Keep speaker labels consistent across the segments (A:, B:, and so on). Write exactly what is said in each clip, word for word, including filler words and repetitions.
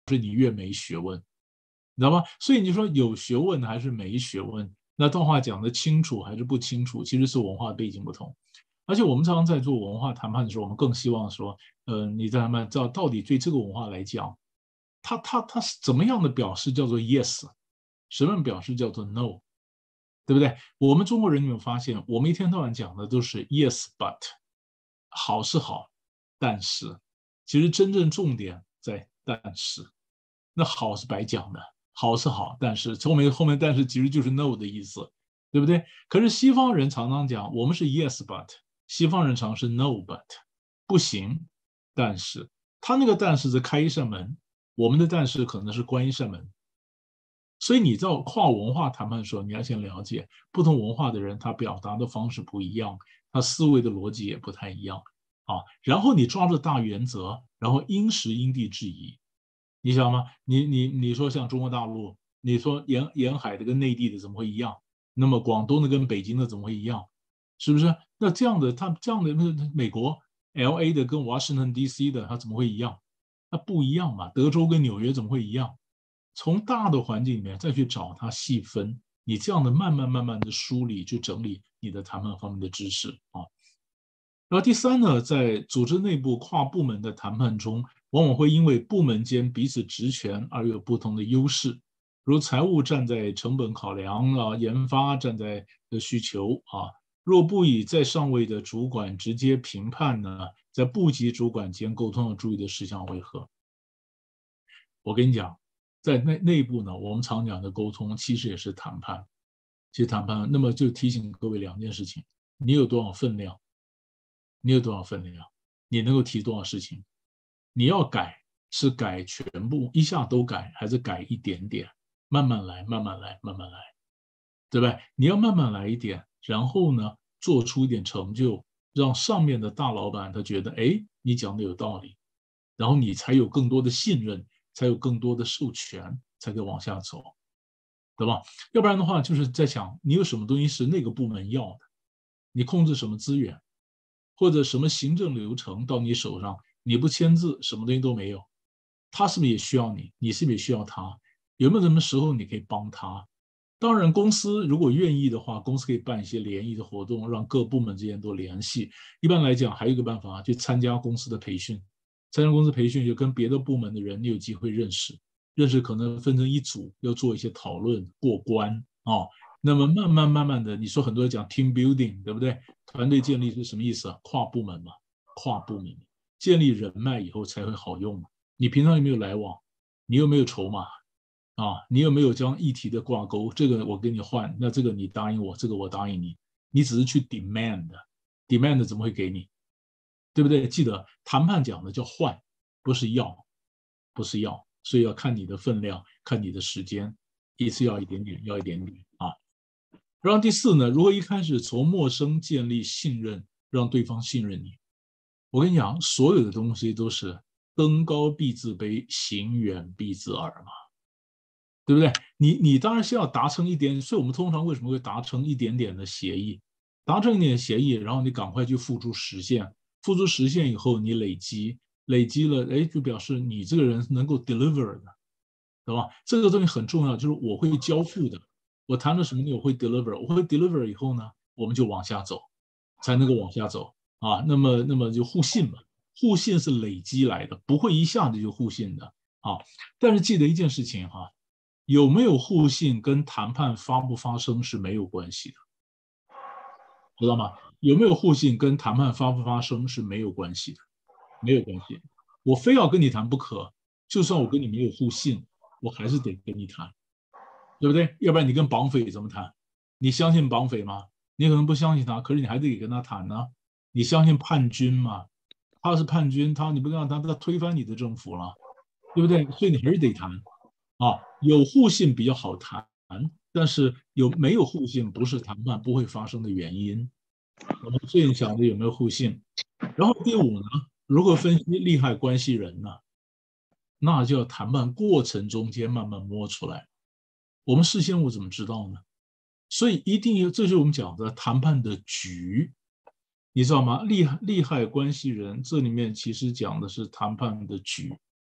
A: 示你越没学问，你知道吗？所以你说有学问还是没学问？那段话讲的清楚还是不清楚，其实是文化背景不同。而且我们常常在做文化谈判的时候，我们更希望说，呃，你在谈判到到底对这个文化来讲，它它它是怎么样的表示叫做 yes，什么样表示叫做 no，对不对？我们中国人有没有发现，我们一天到晚讲的都是 yes but，好是好，但是其实真正重点在但是，那好是白讲的，好是好，但是后面后面但是其实就是 no 的意思，对不对？可是西方人常常讲，我们是 yes but，西方人常是 no but，不行，但是他那个但是是开一扇门，我们的但是可能是关一扇门。所以你在跨文化谈判的时候，你要先了解不同文化的人，他表达的方式不一样，他思维的逻辑也不太一样啊。然后你抓住大原则，然后因时因地制宜，你想吗？你你你说像中国大陆，你说沿沿海的跟内地的怎么会一样？那么广东的跟北京的怎么会一样？是不是？那这样的他这样的美国 L A 的跟 Washington D C 的，他怎么会一样？那不一样嘛。德州跟纽约怎么会一样？从大的环境里面再去找它细分，你这样的慢慢慢慢的梳理，去整理你的谈判方面的知识啊。然后第三呢，在组织内部跨部门的谈判中，往往会因为部门间彼此职权而有不同的优势。如财务站在成本考量啊，研发站在的需求啊。若不以在上位的主管直接评判呢，在部级主管间沟通要注意的事项为何？我跟你讲，在内内部呢，我们常讲的沟通其实也是谈判，其实谈判。那么就提醒各位两件事情：你有多少分量？你有多少分量？你能够提多少事情？你要改是改全部一下都改，还是改一点点？慢慢来，慢慢来，慢慢来，对不对？你要慢慢来一点，然后呢，做出一点成就，让上面的大老板他觉得，哎，你讲的有道理，然后你才有更多的信任，才有更多的授权，才可以往下走，对吧？要不然的话，就是在想你有什么东西是那个部门要的，你控制什么资源，或者什么行政流程到你手上，你不签字，什么东西都没有。他是不是也需要你？你是不是也需要他？有没有什么时候你可以帮他？当然，公司如果愿意的话，公司可以办一些联谊的活动，让各部门之间多联系。一般来讲，还有一个办法，就参加公司的培训。参加公司培训，就跟别的部门的人，你有机会认识，认识可能分成一组，要做一些讨论，过关啊、哦。那么慢慢慢慢的，你说很多人讲 team building，对不对？团队建立是什么意思啊？跨部门嘛，跨部门建立人脉以后才会好用嘛。你平常有没有来往？你有没有筹码？啊，你有没有将议题的挂钩？这个我跟你换，那这个你答应我，这个我答应你，你只是去 demand，demand 怎么会给你？对不对？记得谈判讲的叫换，不是要，不是要，所以要看你的分量，看你的时间，一次要一点点，要一点点啊。然后第四呢，如果一开始从陌生建立信任，让对方信任你，我跟你讲，所有的东西都是登高必自卑，行远必自耳嘛。对不对？你你当然是要达成一点，所以我们通常为什么会达成一点点的协议？达成一点协议，然后你赶快去付诸实现，付诸实现以后，你累积累积了，哎，就表示你这个人能够 deliver 的，对吧？这个东西很重要，就是我会交付的，我谈了什么我会 deliver，我会 deliver 以后呢，我们就往下走，才能够往下走啊。那么那么就互信嘛，互信是累积来的，不会一下子就互信的啊。但是记得一件事情哈、啊。有没有互信跟谈判发不发生是没有关系的，知道吗？有没有互信跟谈判发不发生是没有关系的，没有关系。我非要跟你谈不可，就算我跟你没有互信，我还是得跟你谈，对不对？要不然你跟绑匪怎么谈？你相信绑匪吗？你可能不相信他，可是你还得跟他谈呢、啊。你相信叛军吗？他是叛军，他你不跟他谈，他推翻你的政府了，对不对？所以你还是得谈。啊，有互信比较好谈，但是有没有互信不是谈判不会发生的原因。我们最想的有没有互信？然后第五呢，如何分析利害关系人呢？那就要谈判过程中间慢慢摸出来。我们事先我怎么知道呢？所以一定要，这就是我们讲的谈判的局，你知道吗？利害利害关系人这里面其实讲的是谈判的局。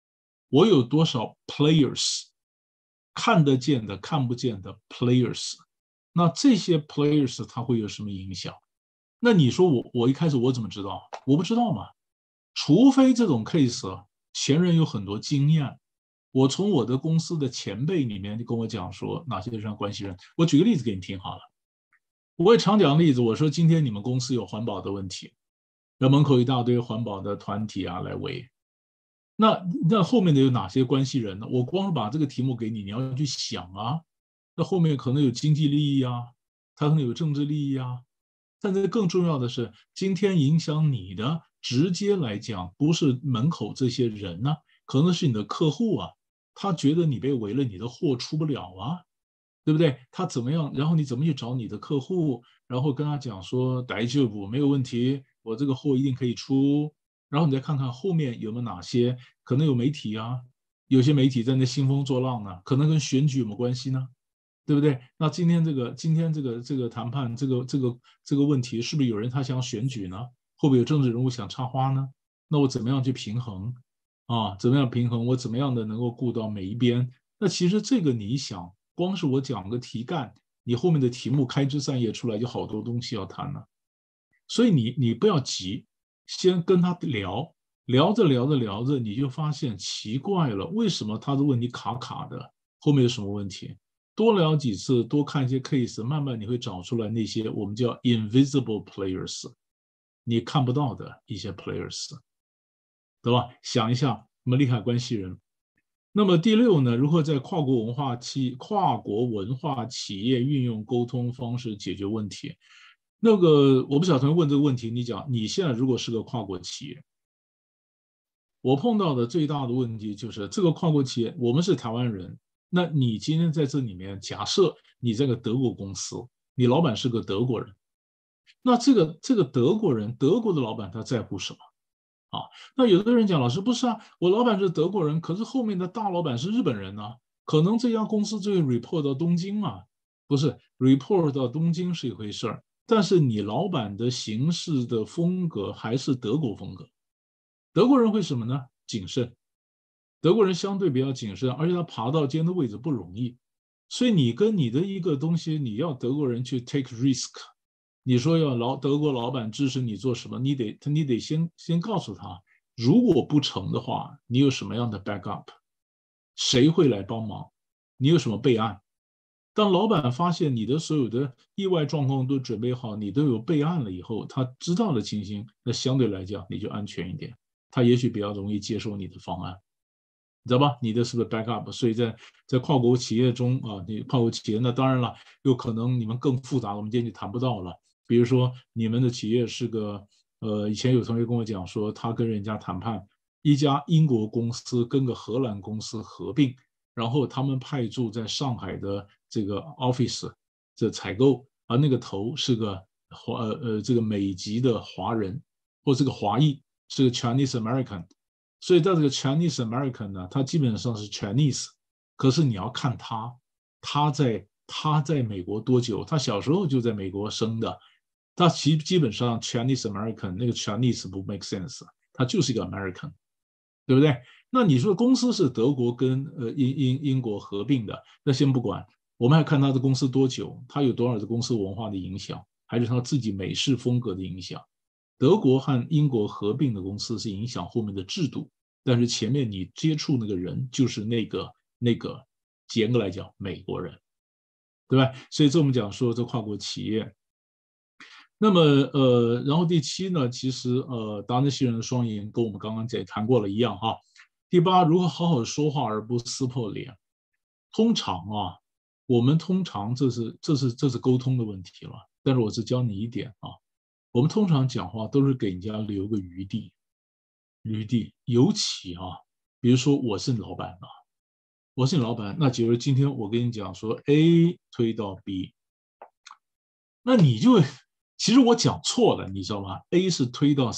A: 我有多少 players， 看得见的、看不见的 players， 那这些 players 它会有什么影响？那你说我我一开始我怎么知道？我不知道嘛。除非这种 case 前人有很多经验，我从我的公司的前辈里面就跟我讲说哪些是关系人。我举个例子给你听好了。我也常讲例子，我说今天你们公司有环保的问题，那门口一大堆环保的团体啊来围，那那后面的有哪些关系人呢？我光是把这个题目给你，你要去想啊。那后面可能有经济利益啊，它可能有政治利益啊。但是更重要的是，今天影响你的直接来讲，不是门口这些人呢、啊，可能是你的客户啊，他觉得你被围了，你的货出不了啊，对不对？他怎么样？然后你怎么去找你的客户，然后跟他讲说，大丈夫没有问题，我这个货一定可以出。然后你再看看后面有没有哪些可能有媒体啊，有些媒体在那兴风作浪呢，可能跟选举有没有关系呢？对不对？那今天这个今天这个这个谈判这个这个这个问题，是不是有人他想选举呢？会不会有政治人物想插花呢？那我怎么样去平衡啊？怎么样平衡？我怎么样的能够顾到每一边？那其实这个你想，光是我讲个题干，你后面的题目开枝散叶出来就好多东西要谈了。所以你你不要急，先跟他聊，聊着聊着聊着，你就发现奇怪了，为什么他的问题卡卡的？后面有什么问题？多聊几次，多看一些 case，慢慢你会找出来那些我们叫 invisible players， 你看不到的一些 players， 对吧？想一下，什么利害关系人？那么第六呢？如何在跨国文化企跨国文化企业运用沟通方式解决问题？那个我不晓得问这个问题，你讲你现在如果是个跨国企业，我碰到的最大的问题就是这个跨国企业，我们是台湾人，那你今天在这里面，假设你这个德国公司，你老板是个德国人，那这个这个德国人，德国的老板他在乎什么啊？那有的人讲，老师不是啊，我老板是德国人，可是后面的大老板是日本人呢、啊，可能这家公司就会 report 到东京啊，不是 report 到东京是一回事儿，但是你老板的行事的风格还是德国风格。德国人会什么呢？谨慎。德国人相对比较谨慎，而且他爬到尖的位置不容易。所以你跟你的一个东西，你要德国人去 take risk，你说要老德国老板支持你做什么，你得你得先先告诉他，如果不成的话，你有什么样的 backup，谁会来帮忙，你有什么备案。当老板发现你的所有的意外状况都准备好，你都有备案了以后，他知道的情形，那相对来讲你就安全一点，他也许比较容易接受你的方案。你知道吧？你的是不是 backup？所以在在跨国企业中啊，你跨国企业那当然了，有可能你们更复杂，我们今天就谈不到了。比如说你们的企业是个呃，以前有同学跟我讲说，他跟人家谈判，一家英国公司跟个荷兰公司合并，然后他们派驻在上海的这个 office 这采购，而那个头是个华呃呃这个美籍的华人或这个华裔，是个 Chinese American。所以在这个 Chinese American 呢，他基本上是 Chinese，可是你要看他，他在他在美国多久？他小时候就在美国生的，他基基本上 Chinese American 那个 Chinese 不 make sense，他就是一个 American，对不对？那你说公司是德国跟呃英英英国合并的，那先不管，我们还看他的公司多久，他有多少的公司文化的影响，还是他自己美式风格的影响。德国和英国合并的公司是影响后面的制度，但是前面你接触那个人就是那个那个，严格来讲美国人，对吧？所以这我们讲说这跨国企业。那么呃，然后第七呢，其实呃，达那西人的双赢跟我们刚刚也谈过了一样哈。第八，如何好好说话而不撕破脸？通常啊，我们通常这是这是这是沟通的问题了，但是我只教你一点啊。我们通常讲话都是给人家留个余地，余地。尤其啊，比如说我是你老板啊，我是你老板，那假如今天我跟你讲说 A 推到 B，那你就其实我讲错了，你知道吗？A 是推到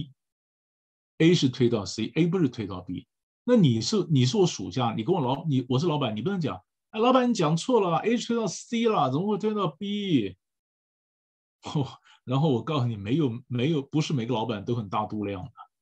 A: C，A 是推到 C，A 不是推到 B。那你是你是我属下，你跟我老你我是老板，你不能讲，哎，老板你讲错了，A 推到 C 了，怎么会推到 B？然后我告诉你，没有没有，不是每个老板都很大度量的，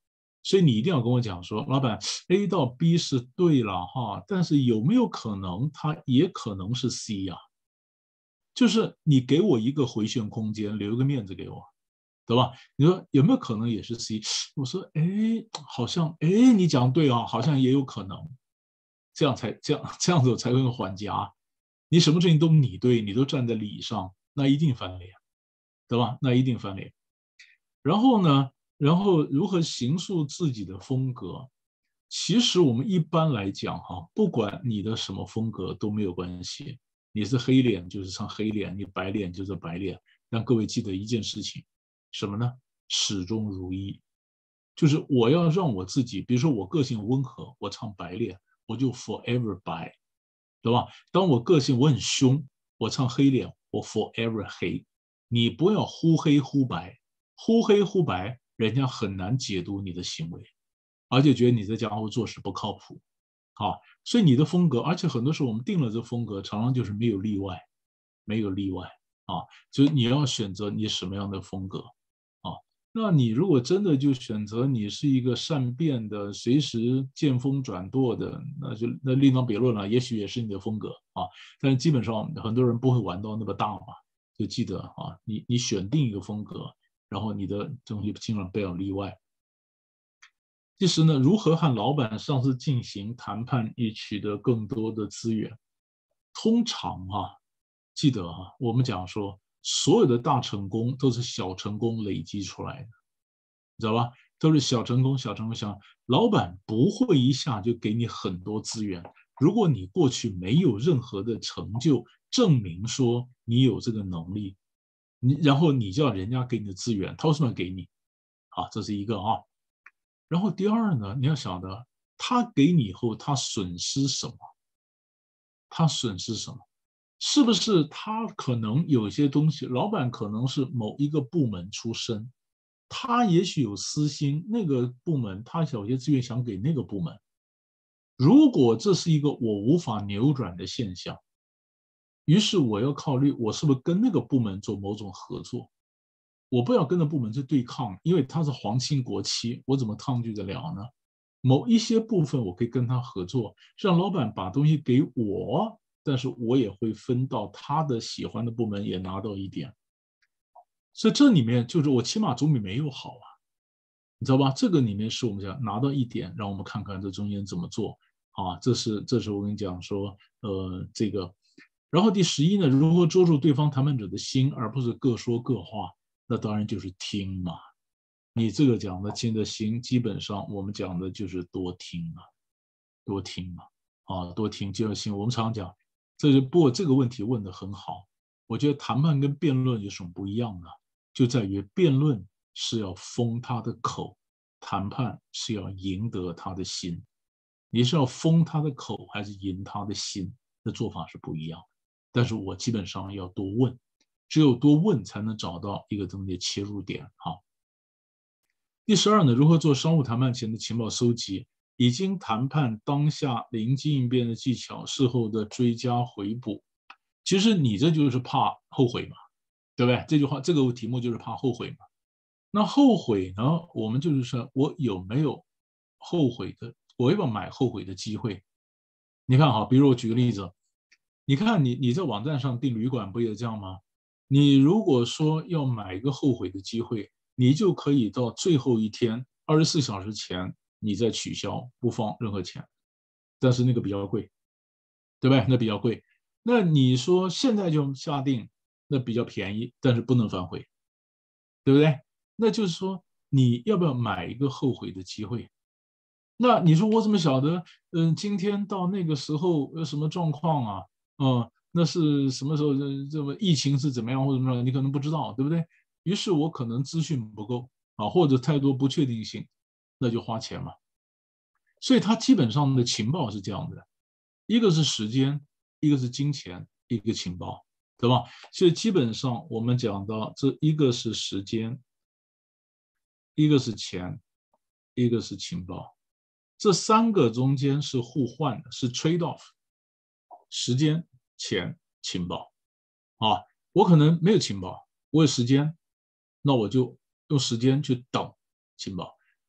A: 所以你一定要跟我讲说，老板 A 到 B 是对了哈，但是有没有可能它也可能是 C 呀、啊？就是你给我一个回旋空间，留一个面子给我，对吧？你说有没有可能也是 C？我说，哎，好像，哎，你讲对啊，好像也有可能，这样才这样这样子我才会缓夹。你什么事情都你对，你都站在理上，那一定翻脸，对吧？那一定翻脸。然后呢，然后如何形塑自己的风格？其实我们一般来讲哈，不管你的什么风格都没有关系。你是黑脸就是唱黑脸，你白脸就是白脸。但各位记得一件事情，什么呢？始终如一。就是我要让我自己，比如说我个性温和，我唱白脸，我就 forever 白，对吧？当我个性我很凶，我唱黑脸，我 forever 黑。你不要忽黑忽白，忽黑忽白，人家很难解读你的行为，而且觉得你这家伙做事不靠谱。好，所以你的风格，而且很多时候我们定了这风格，常常就是没有例外，没有例外啊，就是你要选择你什么样的风格啊。那你如果真的就选择你是一个善变的，随时见风转舵的，那就那另当别论了，也许也是你的风格啊。但是基本上很多人不会玩到那么大嘛，就记得啊，你你选定一个风格，然后你的东西尽量不要例外。其实呢，如何和老板、上司进行谈判，以取得更多的资源？通常啊，记得啊，我们讲说，所有的大成功都是小成功累积出来的，你知道吧？都是小成功、小成功、小。老板不会一下就给你很多资源。如果你过去没有任何的成就证明说你有这个能力，你然后你叫人家给你的资源，他为什么要给你？啊，这是一个啊。然后第二呢，你要晓得，他给你以后，他损失什么？他损失什么？是不是他可能有些东西，老板可能是某一个部门出身，他也许有私心，那个部门他有些资源想给那个部门。如果这是一个我无法扭转的现象，于是我要考虑，我是不是跟那个部门做某种合作？我不要跟着部门去对抗，因为他是皇亲国戚，我怎么抗拒得了呢？某一些部分我可以跟他合作，让老板把东西给我，但是我也会分到他的喜欢的部门也拿到一点。所以这里面就是我起码总比没有好啊，你知道吧？这个里面是我们讲拿到一点，让我们看看这中间怎么做啊。这是这是我跟你讲说，呃，这个。然后第十一呢，如何捉住对方谈判者的心，而不是各说各话。那当然就是听嘛。你这个讲的听的心，基本上我们讲的就是多听啊，多听嘛，啊，多听就要心。我们常常讲，这是不过这个问题问得很好。我觉得谈判跟辩论有什么不一样呢？就在于辩论是要封他的口，谈判是要赢得他的心。你是要封他的口还是赢他的心？的做法是不一样。但是我基本上要多问。只有多问才能找到一个东西切入点。好，第十二呢，如何做商务谈判前的情报收集，已经谈判当下临机应变的技巧，事后的追加回补。其实你这就是怕后悔嘛，对不对？这句话这个题目就是怕后悔嘛。那后悔呢，我们就是说我有没有后悔的，我要不要买后悔的机会？你看哈，比如我举个例子，你看你你在网站上订旅馆不也这样吗？你如果说要买一个后悔的机会，你就可以到最后一天二十四小时前，你再取消，不放任何钱。但是那个比较贵，对不对？那比较贵。那你说现在就下定，那比较便宜，但是不能反悔，对不对？那就是说你要不要买一个后悔的机会？那你说我怎么晓得？嗯，今天到那个时候有什么状况啊？嗯，那是什么时候？这这么疫情是怎么样或者怎么样？你可能不知道，对不对？于是我可能资讯不够啊，或者太多不确定性，那就花钱嘛。所以它基本上的情报是这样的：一个是时间，一个是金钱，一个情报，对吧？所以基本上我们讲到这一个是时间，一个是钱，一个是情报。这三个中间是互换的，是 trade off， 时间、钱、情报啊。我可能没有情报，我有时间，那我就用时间去等情报。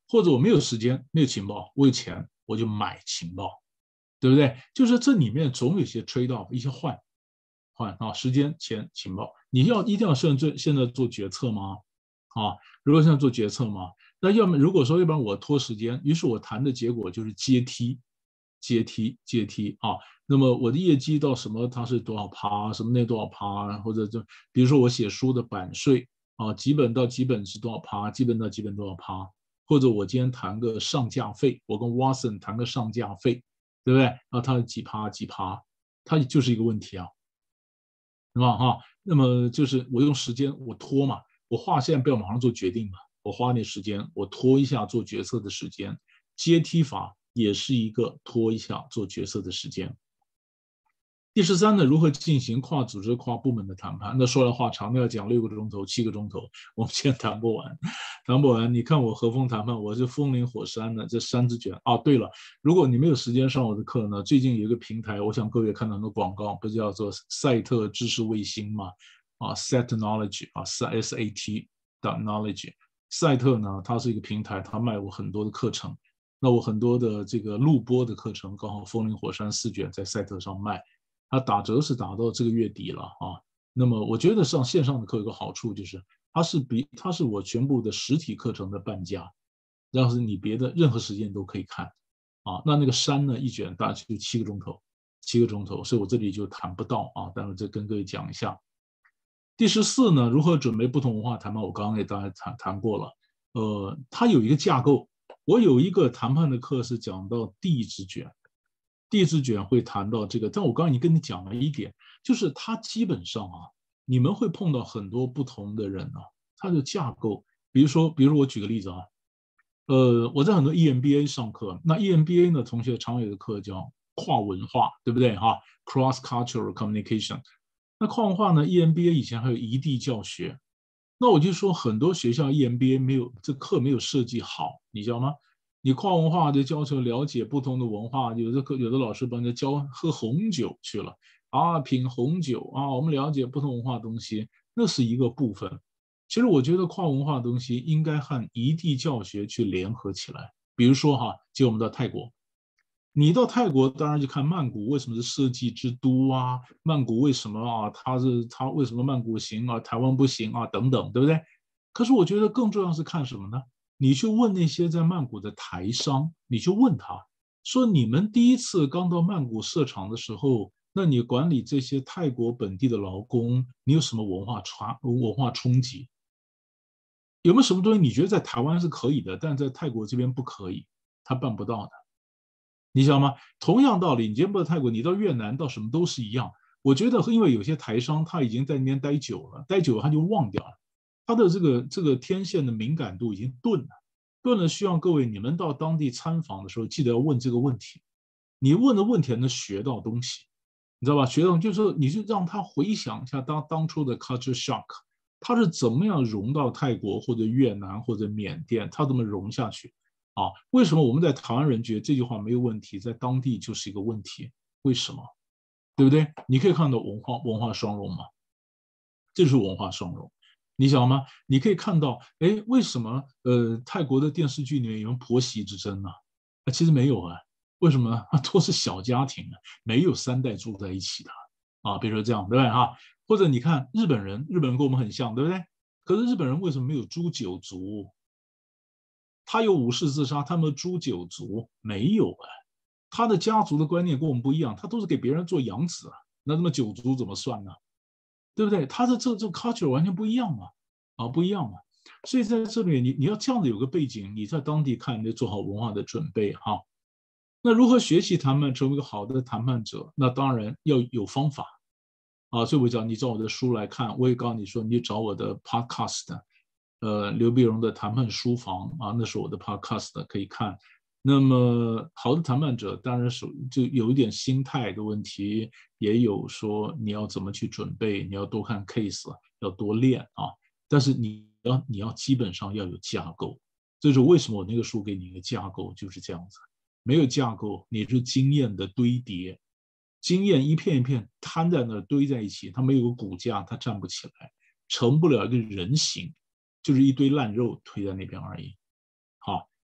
A: 或者我没有时间，没有情报，我有钱，我就买情报，对不对？就是这里面总有一些 trade off，一些换换啊，时间、钱、情报，你要一定要现在现在做决策吗？啊，如果现在做决策吗？那要么如果说要不然我拖时间，于是我谈的结果就是阶梯，阶梯，阶梯啊。那么我的业绩到什么它是多少趴，什么那多少趴，或者就比如说我写书的版税啊，几本到几本是多少趴，几本到几本多少趴，或者我今天谈个上架费，我跟 Watson 谈个上架费，对不对？然后它是几趴几趴，它就是一个问题啊，是吧？哈，那么就是我用时间我拖嘛，我话现在不要马上做决定嘛，我花点时间，我拖一下做决策的时间，阶梯法也是一个拖一下做决策的时间。第十三呢，如何进行跨组织、跨部门的谈判？那说来话长，那要讲六个钟头、七个钟头，我们现在谈不完，谈不完。你看我和风谈判，我是风林火山的，这山之卷。哦，对了，如果你没有时间上我的课呢，最近有一个平台，我想各位看到很多广告，不是叫做赛特知识卫星吗？啊 ，Set Knowledge 啊，S A T Knowledge。赛特呢，它是一个平台，它卖我很多的课程。那我很多的这个录播的课程，刚好风林火山四卷在赛特上卖。它打折是打到这个月底了啊。那么我觉得上线上的课有个好处就是，它是比它是我全部的实体课程的半价，要是你别的任何时间都可以看啊。那那个山呢，一卷大概就七个钟头，七个钟头，所以我这里就谈不到啊。但是这跟各位讲一下。第十四呢，如何准备不同文化谈判？我刚刚也大概谈谈过了，呃，它有一个架构。我有一个谈判的课是讲到地质卷。第一次卷会谈到这个，但我刚刚已经跟你讲了一点，就是它基本上啊，你们会碰到很多不同的人啊，它的架构，比如说，比如说我举个例子啊，呃，我在很多 E M B A 上课，那 E M B A 呢，同学常有的课叫跨文化，对不对哈？Cross Cultural Communication。那跨文化呢，E M B A 以前还有异地教学，那我就说很多学校 E M B A 没有这课没有设计好，你知道吗？你跨文化的教授了解不同的文化，有的课有的老师帮你教喝红酒去了啊，品红酒啊，我们了解不同文化的东西，那是一个部分。其实我觉得跨文化的东西应该和异地教学去联合起来。比如说哈，就我们到泰国，你到泰国当然就看曼谷为什么是设计之都啊，曼谷为什么啊，它是它为什么曼谷行啊，台湾不行啊，等等，对不对？可是我觉得更重要是看什么呢？你去问那些在曼谷的台商，你去问他说，你们第一次刚到曼谷设厂的时候，那你管理这些泰国本地的劳工，你有什么文化传文化冲击？有没有什么东西你觉得在台湾是可以的，但在泰国这边不可以？他办不到的。你知道吗？同样道理，你今天不到泰国，你到越南到什么都是一样。我觉得，因为有些台商他已经在那边待久了，待久了他就忘掉了，他的这个这个天线的敏感度已经钝了，钝了。希望各位你们到当地参访的时候，记得要问这个问题。你问的问题能学到东西，你知道吧？学到就是说，你就让他回想一下当当初的 culture shock，他是怎么样融到泰国或者越南或者缅甸，他怎么融下去？啊，为什么我们在台湾人觉得这句话没有问题，在当地就是一个问题？为什么？对不对？你可以看到文化文化双融嘛，这就是文化双融。你想吗？你可以看到，哎，为什么呃泰国的电视剧里面有婆媳之争呢、啊？其实没有啊，为什么呢？都是小家庭啊，没有三代住在一起的啊。比如说这样，对不对哈？或者你看日本人，日本人跟我们很像，对不对？可是日本人为什么没有诛九族？他有武士自杀，他们诛九族没有啊？他的家族的观念跟我们不一样，他都是给别人做养子啊，那那么九族怎么算呢？对不对？他的这这 culture 完全不一样嘛，啊，不一样嘛。所以在这里，你你要这样的有个背景，你在当地看，你得做好文化的准备哈。那如何学习谈判，成为一个好的谈判者？那当然要有方法啊。所以我讲，你找我的书来看，我也告诉你说，你找我的 podcast。呃，刘碧荣的谈判书房啊，那是我的 podcast 可以看。那么好的谈判者当然是就有一点心态的问题，也有说你要怎么去准备，你要多看 case，要多练啊。但是你要你要基本上要有架构，这是为什么我那个书给你一个架构就是这样子。没有架构，你是经验的堆叠，经验一片一片摊在那堆在一起，它没有个骨架，它站不起来，成不了一个人形。就是一堆烂肉推在那边而已。好，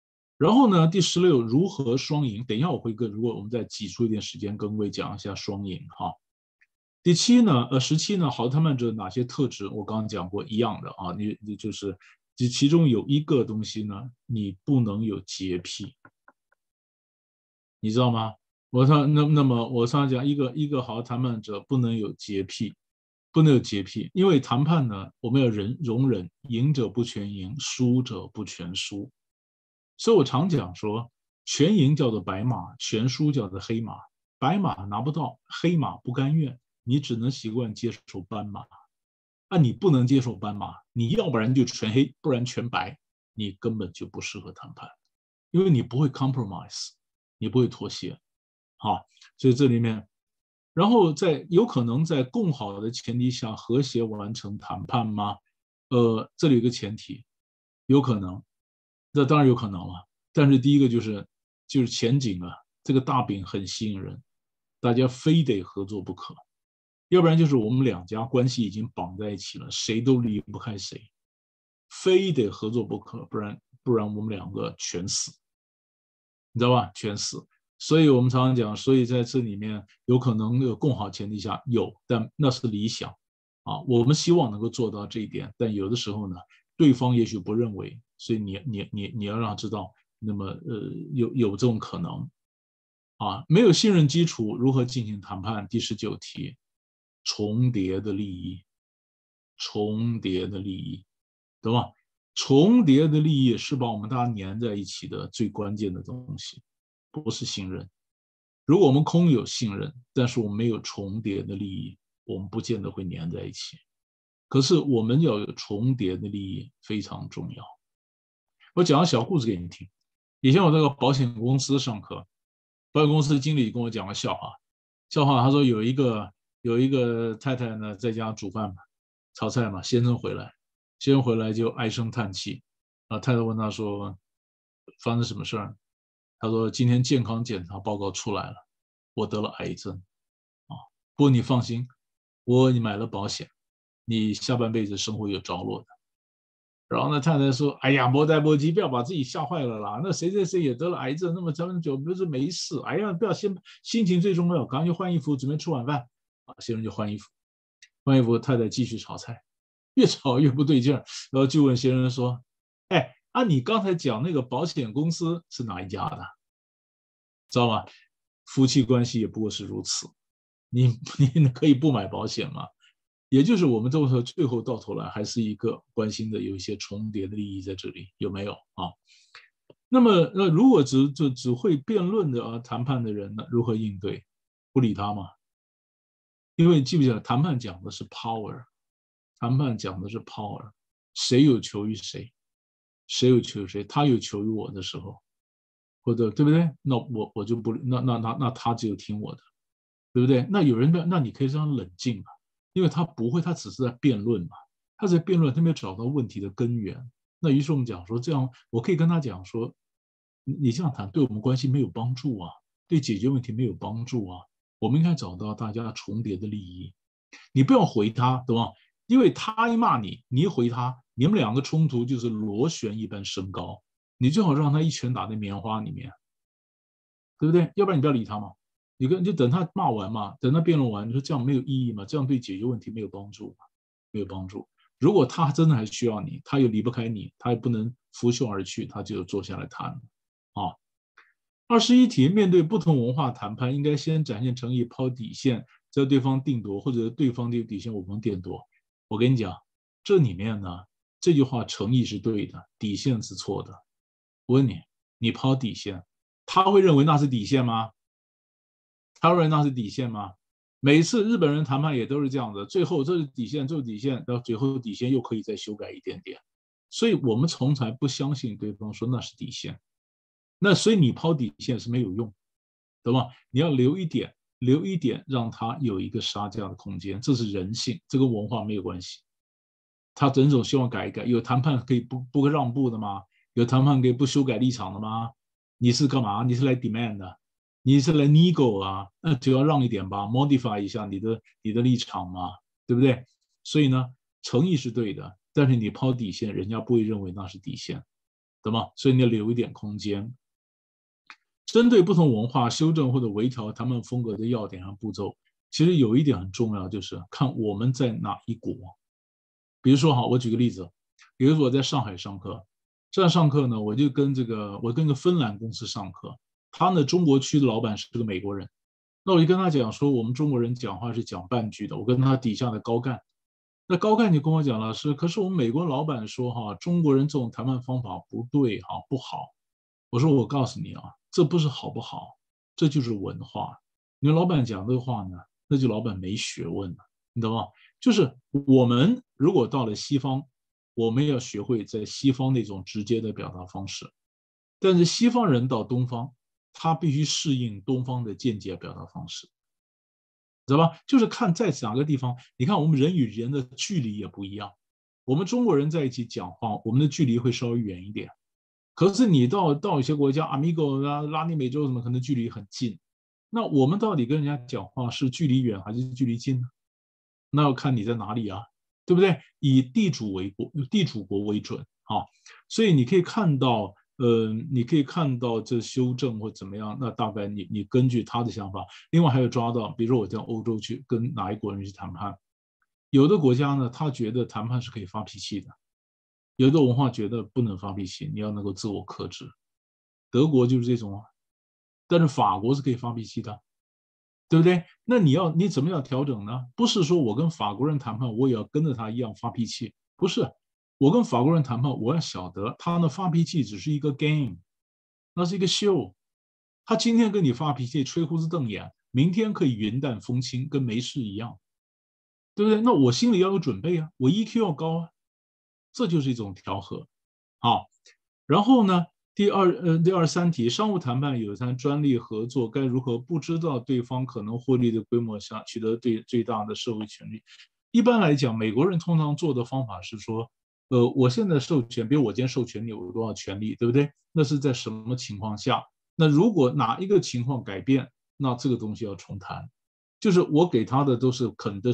A: 然后呢，第十六，如何双赢？等一下我会跟，如果我们再挤出一点时间，跟各位讲一下双赢哈。第七呢，呃，十七呢，好谈判者哪些特质？我刚刚讲过一样的啊，你你就是其其中有一个东西呢，你不能有洁癖，你知道吗？我上那那么我上讲一个一个好谈判者不能有洁癖，不能有洁癖，因为谈判呢，我们要忍容忍，赢者不全赢，输者不全输。所以我常讲说，全赢叫做白马，全输叫做黑马。白马拿不到，黑马不甘愿，你只能习惯接受斑马。啊，你不能接受斑马，你要不然就全黑，不然全白，你根本就不适合谈判，因为你不会 compromise， 你不会妥协。好，所以这里面，然后在有可能在共好的前提下和谐完成谈判吗？呃，这里有一个前提，有可能。这当然有可能了，但是第一个就是就是前景啊，这个大饼很吸引人，大家非得合作不可，要不然就是我们两家关系已经绑在一起了，谁都离不开谁，非得合作不可，不然不然我们两个全死，你知道吧？全死。所以我们常常讲，所以在这里面有可能有共好前提下有，但那是理想啊，我们希望能够做到这一点，但有的时候呢，对方也许不认为。所以你你你你要让他知道，那么呃有有这种可能啊，没有信任基础，如何进行谈判？第十九题，重叠的利益，重叠的利益，懂吗？重叠的利益是把我们大家粘在一起的最关键的东西，不是信任。如果我们空有信任，但是我们没有重叠的利益，我们不见得会粘在一起。可是我们要有重叠的利益，非常重要。我讲个小故事给你听。以前我那个保险公司上课，保险公司经理跟我讲个笑话。笑话他说有一个有一个太太呢在家煮饭嘛，炒菜嘛，先生回来，先生回来就唉声叹气。啊，太太问他说发生什么事儿？他说今天健康检查报告出来了，我得了癌症啊。不过你放心，我你买了保险，你下半辈子生活有着落的。然后呢，太太说：“哎呀，莫待莫急，不要把自己吓坏了啦。那谁谁谁也得了癌症，那么咱们就不是没事。哎呀，不要先，心情最重要，赶快去换衣服，准备吃晚饭。啊，先生就换衣服，换衣服，太太继续炒菜，越炒越不对劲儿，然后就问先生说：哎，啊，你刚才讲那个保险公司是哪一家的？知道吗？夫妻关系也不过是如此，你你可以不买保险吗？”也就是我们都说，最后到头来还是一个关心的有一些重叠的利益在这里，有没有啊？那么，那如果只只只会辩论的啊谈判的人呢，如何应对？不理他嘛？因为记不记得谈判讲的是 power， 谈判讲的是 power， 谁有求于谁，谁有求于谁，他有求于我的时候，或者对不对？那我我就不那那那那他只有听我的，对不对？那有人那你可以让他冷静嘛。因为他不会，他只是在辩论嘛，他在辩论，他没有找到问题的根源。那于是我们讲说，这样我可以跟他讲说，你这样谈对我们关系没有帮助啊，对解决问题没有帮助啊。我们应该找到大家重叠的利益。你不要回他，懂吗？因为他一骂你，你一回他，你们两个冲突就是螺旋一般升高。你最好让他一拳打在棉花里面，对不对？要不然你不要理他嘛。你跟就等他骂完嘛，等他辩论完，你说这样没有意义嘛？这样对解决问题没有帮助，没有帮助。如果他真的还需要你，他又离不开你，他也不能拂袖而去，他就坐下来谈啊。二十一题，面对不同文化谈判，应该先展现诚意，抛底线，在对方定夺，或者对方的底线我们定夺。我跟你讲，这里面呢，这句话诚意是对的，底线是错的。我问你，你抛底线，他会认为那是底线吗？他认为那是底线吗？每次日本人谈判也都是这样的，最后这是底线，这是底线，到最后底线又可以再修改一点点。所以我们从来不相信对方说那是底线。那所以你抛底线是没有用，懂吗？你要留一点，留一点，让他有一个杀价的空间，这是人性，这跟文化没有关系。他整种希望改一改，有谈判可以不不让步的吗？有谈判可以不修改立场的吗？你是干嘛？你是来 demand 的？你是来 nego 啊，那就要让一点吧 ，modify 一下你的你的立场嘛，对不对？所以呢，诚意是对的，但是你抛底线，人家不会认为那是底线。 对吗？所以你要留一点空间。针对不同文化修正或者微调他们风格的要点和步骤，其实有一点很重要，就是看我们在哪一国。比如说哈，我举个例子，比如说我在上海上课，这样上课呢，我就跟这个我跟个芬兰公司上课，他呢中国区的老板是个美国人，那我就跟他讲说，我们中国人讲话是讲半句的，我跟他底下的高干，那高干就跟我讲了，是可是我们美国老板说哈，中国人这种谈判方法不对哈，不好。我说我告诉你啊，这不是好不好，这就是文化。你老板讲这个话呢，那就老板没学问了，你懂吗？就是我们如果到了西方，我们要学会在西方那种直接的表达方式，但是西方人到东方，他必须适应东方的间接表达方式，知道吧？就是看在哪个地方，你看我们人与人的距离也不一样。我们中国人在一起讲话，我们的距离会稍微远一点。可是你到到一些国家，Amigo 啊、拉丁美洲什么，可能距离很近。那我们到底跟人家讲话是距离远还是距离近呢？那要看你在哪里啊，对不对？以地主为国，地主国为准啊。所以你可以看到，呃，你可以看到这修正或怎么样，那大概你你根据他的想法。另外还有抓到，比如说我在欧洲去跟哪一国人去谈判，有的国家呢，他觉得谈判是可以发脾气的。有的文化觉得不能发脾气，你要能够自我克制。德国就是这种啊，但是法国是可以发脾气的，对不对？那你要你怎么样调整呢？不是说我跟法国人谈判，我也要跟着他一样发脾气，不是。我跟法国人谈判，我要晓得他的发脾气只是一个 game， 那是一个秀。他今天跟你发脾气，吹胡子瞪眼，明天可以云淡风轻，跟没事一样，对不对？那我心里要有准备啊，我 E Q 要高啊。这就是一种调和，好，然后呢，第二呃第二三题，商务谈判有关专利合作，该如何不知道对方可能获利的规模下取得最最大的社会权利？一般来讲，美国人通常做的方法是说，呃，我现在授权，比如我今天授权你有多少权利，对不对？那是在什么情况下？那如果哪一个情况改变，那这个东西要重谈，就是我给他的都是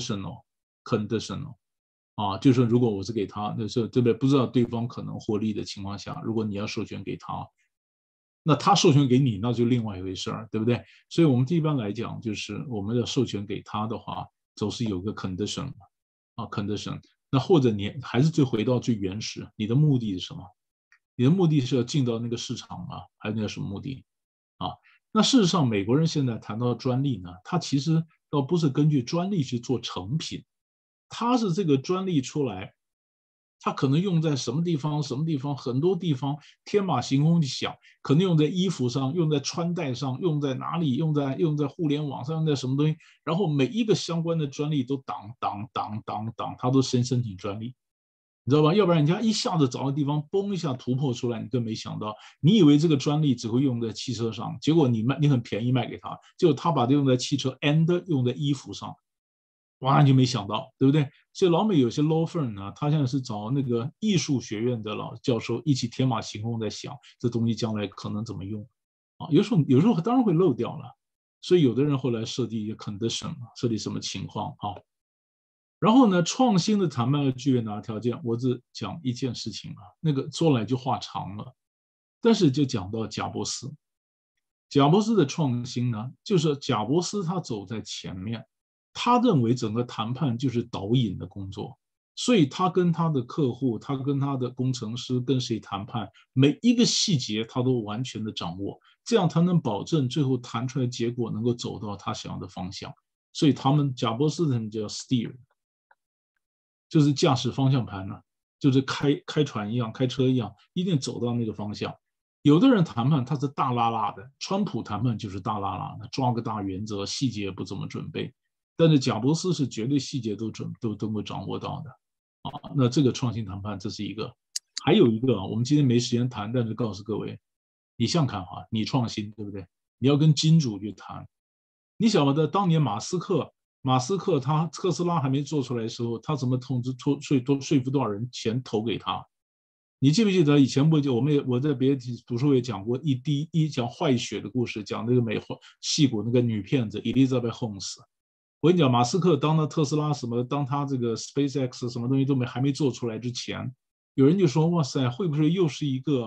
A: conditional，conditional。啊，就是如果我是给他，那是对不对？不知道对方可能获利的情况下，如果你要授权给他，那他授权给你，那就另外一回事儿，对不对？所以我们一般来讲，就是我们要授权给他的话，总是有个 condition 啊 condition。那或者你还是最回到最原始，你的目的是什么？你的目的是要进到那个市场吗？还是那什么目的？啊，那事实上，美国人现在谈到专利呢，他其实倒不是根据专利去做成品。它是这个专利出来，它可能用在什么地方？什么地方？很多地方天马行空去想，可能用在衣服上，用在穿戴上，用在哪里？用在用在互联网上，用在什么东西？然后每一个相关的专利都挡挡挡挡挡，它都申申请专利，你知道吧？要不然人家一下子找个地方，嘣一下突破出来，你更没想到，你以为这个专利只会用在汽车上，结果你卖你很便宜卖给他，结果他把它用在汽车 and 用在衣服上。完全没想到，对不对？所以老美有些 law firm 呢，他现在是找那个艺术学院的老教授一起天马行空在想这东西将来可能怎么用啊。有时候有时候当然会漏掉了，所以有的人后来设计一个 condition， 设计什么情况啊？然后呢，创新的谈判要具备哪条件？我只讲一件事情啊，那个说来就话长了，但是就讲到贾伯斯，贾伯斯的创新呢，就是贾伯斯他走在前面。他认为整个谈判就是导引的工作，所以他跟他的客户，他跟他的工程师跟谁谈判，每一个细节他都完全的掌握，这样才能保证最后谈出来结果能够走到他想要的方向。所以他们贾伯斯人叫 steer， 就是驾驶方向盘呢、啊，就是开开船一样，开车一样，一定走到那个方向。有的人谈判他是大拉拉的，川普谈判就是大拉拉的，抓个大原则，细节不怎么准备。但是贾伯斯是绝对细节都准都都能掌握到的啊。那这个创新谈判这是一个，还有一个啊，我们今天没时间谈，但是告诉各位，你想看哈，你创新对不对？你要跟金主去谈。你晓得当年马斯克，马斯克他特斯拉还没做出来的时候，他怎么通知说说多说服多少人钱投给他？你记不记得以前不就我们也我在别的读书也讲过一第一讲坏血的故事，讲那个美戏骨那个女骗子 Elizabeth Holmes。我跟你讲，马斯克当了特斯拉什么，当他这个 SpaceX 什么东西都没还没做出来之前，有人就说：“哇塞，会不会又是一个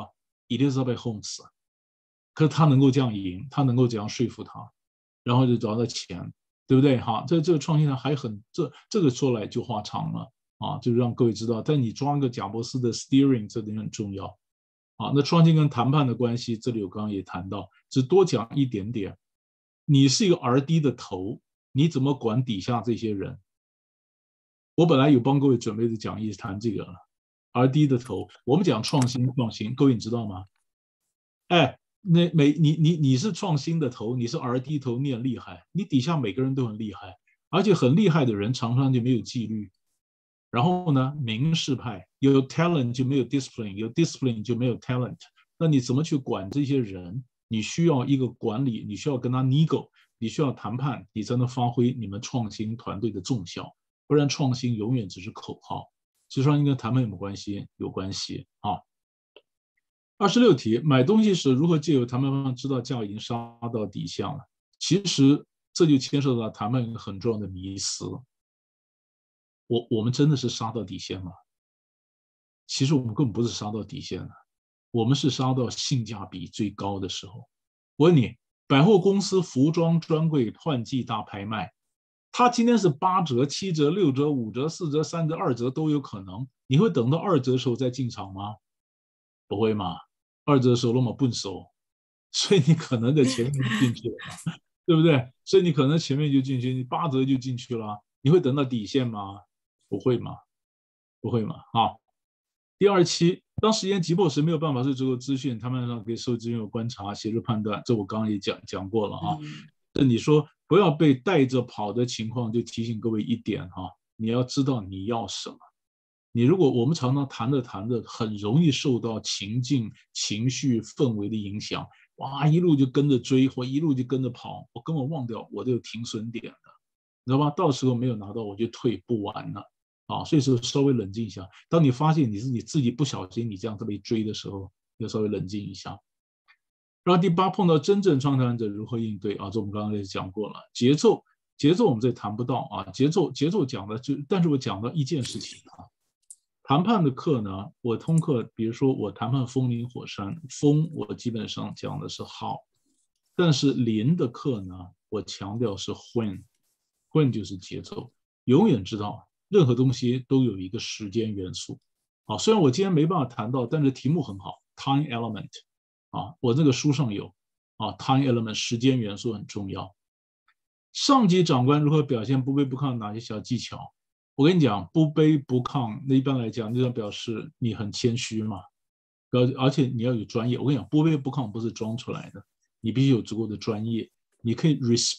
A: Elizabeth Holmes，可是他能够这样赢，他能够这样说服他，然后就找到钱，对不对？哈，这这个创新呢还很这这个说来就话长了啊，就让各位知道，但你抓个贾伯斯的 steering 这点很重要啊。那创新跟谈判的关系，这里我刚刚也谈到，只多讲一点点。你是一个 R D 的头，你怎么管底下这些人？我本来有帮各位准备的讲义谈这个了 ，R D 的头，我们讲创新创新，各位你知道吗？哎，那每你你你是创新的头，你是 R D 头，你很厉害，你底下每个人都很厉害，而且很厉害的人常常就没有纪律。然后呢，名士派有 talent 就没有 discipline， 有 discipline 就没有 talent。那你怎么去管这些人？你需要一个管理，你需要跟他 nego， 你需要谈判，你才能发挥你们创新团队的重效。不然创新永远只是口号。其实创新跟谈判有没有关系？有关系啊。二十六题，买东西时如何借由谈判方知道价已经杀到底线了？其实这就牵涉到谈判一个很重要的迷思。我我们真的是杀到底线吗？其实我们根本不是杀到底线了，我们是杀到性价比最高的时候。我问你，百货公司服装专柜换季大拍卖，它今天是八折、七折、六折、五折、四折、三折、二折都有可能。你会等到二折的时候再进场吗？不会嘛，二折的时候那么笨手，所以你可能在前面就进去了嘛，对不对？所以你可能前面就进去，你八折就进去了，你会等到底线吗？不会嘛，不会嘛。好，第二期，当时间急迫时没有办法是足够资讯，他们让可以收资讯有观察、协助判断，这我刚刚也讲讲过了哈。这你说不要被带着跑的情况，就提醒各位一点哈，你要知道你要什么。你如果我们常常谈着谈着，很容易受到情境、情绪、氛围的影响，哇，一路就跟着追，或一路就跟着跑，我根本忘掉我这有停损点的，你知道吧？到时候没有拿到我就退不完了啊，所以说稍微冷静一下。当你发现你自己自己不小心你这样子被追的时候，要稍微冷静一下。然后第八，碰到真正创谈者如何应对啊？这我们刚刚也讲过了，节奏，节奏我们这谈不到啊，节奏节奏讲的就，但是我讲到一件事情啊。谈判的课呢，我通课，比如说我谈判风林火山，风我基本上讲的是 how， 但是林的课呢，我强调是 when，when 就是节奏，永远知道任何东西都有一个时间元素。好，虽然我今天没办法谈到，但是题目很好 ，time element， 啊，我这个书上有啊 ，time element 时间元素很重要。上级长官如何表现不卑不亢，哪些小技巧？我跟你讲，不卑不亢，那一般来讲，就表示你很谦虚嘛，而且你要有专业。我跟你讲，不卑不亢不是装出来的，你必须有足够的专业。你可以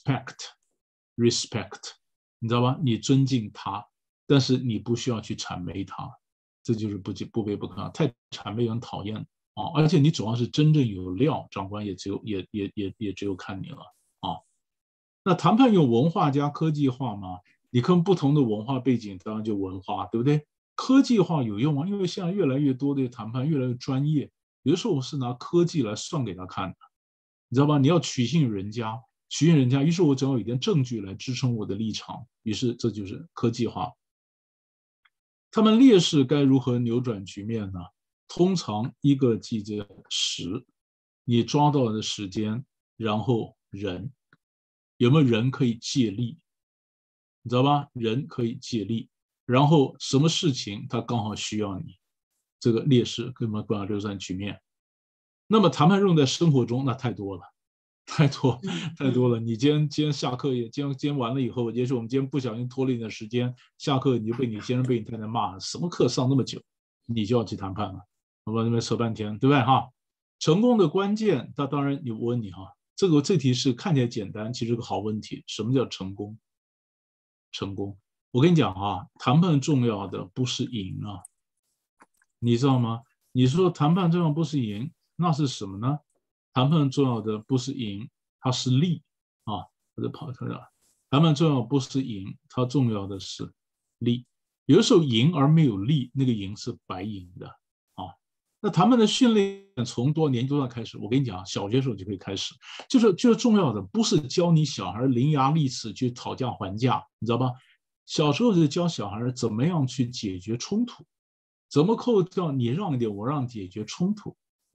A: respect，respect， 你知道吧？你尊敬他，但是你不需要去谄媚他，这就是不不卑不亢。太谄媚很讨厌啊！而且你主要是真正有料，长官也只有也也也也只有看你了啊。那谈判用文化加科技化吗？你跟不同的文化背景，当然就文化，对不对？科技化有用啊，因为现在越来越多的谈判越来越专业，有的时候我是拿科技来算给他看的，你知道吧？你要取信人家，取信人家，于是我只要有一点证据来支撑我的立场，于是这就是科技化。他们劣势该如何扭转局面呢？通常一个记着时，你抓到的时间，然后人，有没有人可以借力？你知道吧？人可以借力，然后什么事情他刚好需要你，这个劣势根本不要扭转局面。那么谈判用在生活中那太多了，太多太多了。你今天今天下课也今天今天完了以后，也许我们今天不小心拖了你的时间，下课你就被你先生被你太太骂了，什么课上那么久，你就要去谈判了，我们那边扯半天，对不对哈？成功的关键，那当然你问你哈，这个这题是看起来简单，其实是个好问题。什么叫成功？成功，我跟你讲啊，谈判重要的不是赢啊，你知道吗？你说谈判重要不是赢，那是什么呢？谈判重要的不是赢，它是利啊！我在跑出来了。谈判重要不是赢，它重要的是利。有的时候赢而没有利，那个赢是白赢的啊。那谈判的训练从多少年多少开始？我跟你讲，小学时候就可以开始，就是就是重要的不是教你小孩伶牙俐齿去讨价还价，你知道吧？小时候就教小孩怎么样去解决冲突，怎么扣掉你让一点，我让解决冲突。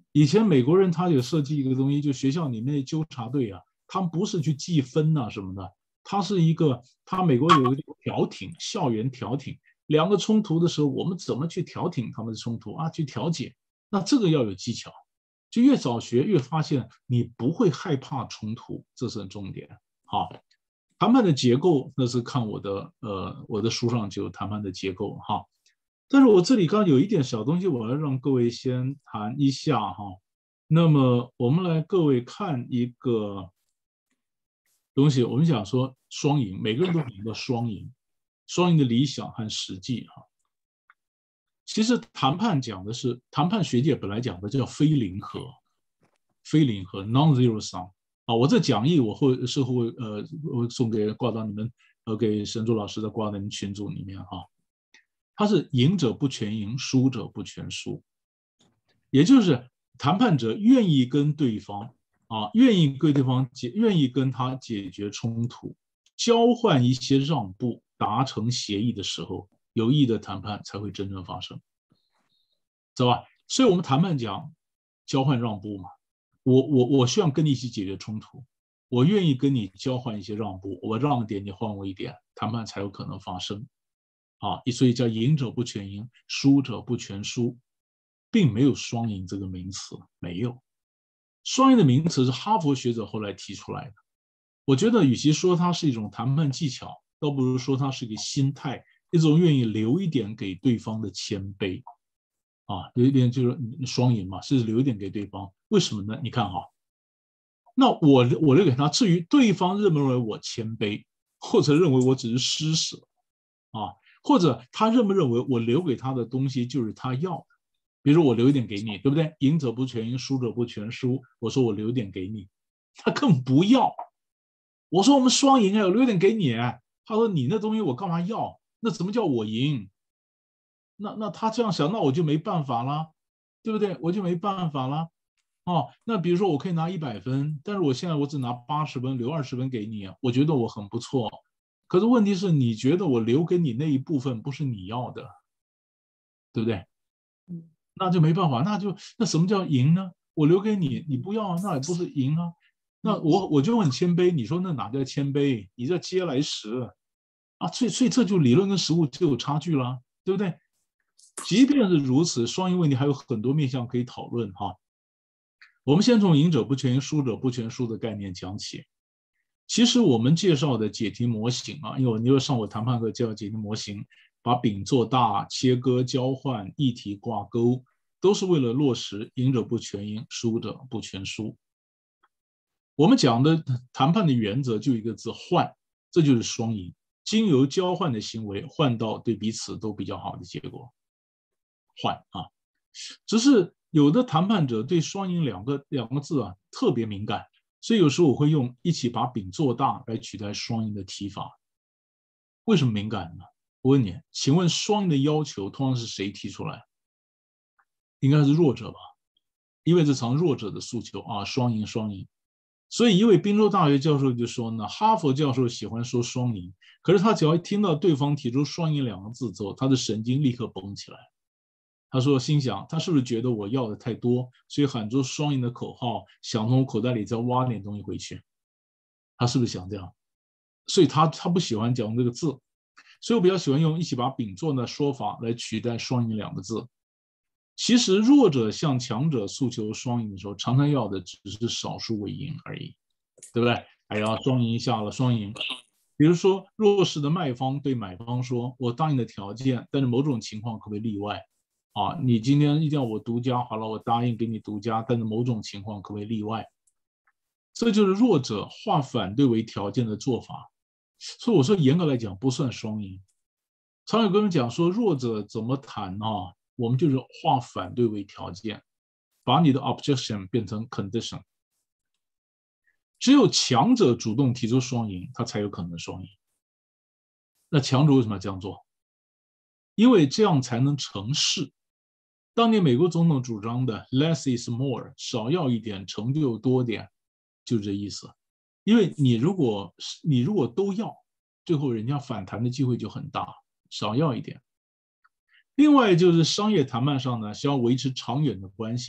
A: 以前美国人他有设计一个东西，就学校里面的纠察队啊，他们不是去计分呐、啊、什么的，他是一个，他美国有一个调停，校园调停，两个冲突的时候，我们怎么去调停他们的冲突啊？去调解，那这个要有技巧，就越早学越发现你不会害怕冲突，这是重点。好，谈判的结构那是看我的呃我的书上就有谈判的结构哈。但是我这里刚刚有一点小东西，我要让各位先谈一下哈。那么我们来各位看一个东西，我们讲说双赢，每个人都讲到双赢，双赢的理想和实际哈。其实谈判讲的是，谈判学界本来讲的叫非零和，非零和 non-zero sum 啊。我这讲义我会事后呃我送给挂到你们呃给神助老师的挂到你们群组里面哈。它是赢者不全赢，输者不全输，也就是谈判者愿意跟对方啊，愿意跟对方解，愿意跟他解决冲突，交换一些让步，达成协议的时候，有益的谈判才会真正发生，知道吧？所以我们谈判讲交换让步嘛，我我我希望跟你一起解决冲突，我愿意跟你交换一些让步，我让一点，你换我一点，谈判才有可能发生。啊，所以叫赢者不全赢，输者不全输，并没有双赢这个名词，没有。双赢的名词是哈佛学者后来提出来的。我觉得与其说它是一种谈判技巧，倒不如说它是一个心态，一种愿意留一点给对方的谦卑。啊，留一点就是双赢嘛，是留一点给对方。为什么呢？你看哈，那我我留给他，至于对方认不认为我谦卑，或者认为我只是施舍，啊。或者他认不认为我留给他的东西就是他要的，比如我留一点给你，对不对？赢者不全赢，输者不全输。我说我留点给你，他根本不要。我说我们双赢啊，我留点给你。他说你那东西我干嘛要？那怎么叫我赢？那那他这样想，那我就没办法了，对不对？我就没办法了。哦，那比如说我可以拿一百分，但是我现在我只拿八十分，留二十分给你，我觉得我很不错。可是问题是，你觉得我留给你那一部分不是你要的，对不对？那就没办法，那就那什么叫赢呢？我留给你，你不要，那也不是赢啊。那我我就很谦卑，你说那哪叫谦卑？你这嗟来食啊！所以所以这就理论跟实务就有差距了，对不对？即便是如此，双赢问题还有很多面向可以讨论哈。我们先从赢者不全赢，输者不全输的概念讲起。其实我们介绍的解题模型啊，因为你有上我谈判课介绍解题模型，把饼做大、切割、交换、议题挂钩，都是为了落实赢者不全赢，输者不全输。我们讲的谈判的原则就一个字换，这就是双赢，经由交换的行为换到对彼此都比较好的结果。换啊，只是有的谈判者对双赢两个两个字啊特别敏感。所以有时候我会用一起把饼做大来取代双赢的提法。为什么敏感呢？我问你，请问双赢的要求通常是谁提出来？应该是弱者吧，因为这常弱者的诉求啊，双赢双赢。所以一位宾州大学教授就说呢，哈佛教授喜欢说双赢，可是他只要一听到对方提出双赢两个字之后，他的神经立刻绷起来。他说心想他是不是觉得我要的太多，所以喊出双赢的口号，想从我口袋里再挖点东西回去。他是不是想这样？所以他他不喜欢讲这个字，所以我比较喜欢用一起把饼做的说法来取代双赢两个字。其实弱者向强者诉求双赢的时候，常常要的只是少数为赢而已，对不对？哎呀，双赢一下了，双赢。比如说弱势的卖方对买方说，我答应的条件，但是某种情况可不可以例外？啊，你今天一定要我独家，好了，我答应给你独家，但是某种情况可不可以例外？这就是弱者化反对为条件的做法。所以我说严格来讲不算双赢。常有跟人讲说弱者怎么谈啊？我们就是化反对为条件，把你的 objection 变成 condition。只有强者主动提出双赢，他才有可能双赢。那强者为什么要这样做？因为这样才能成事。当年美国总统主张的 less is more， 少要一点，成就多点，就这意思。因为你如果你如果都要，最后人家反弹的机会就很大，少要一点。另外就是商业谈判上呢，需要维持长远的关系，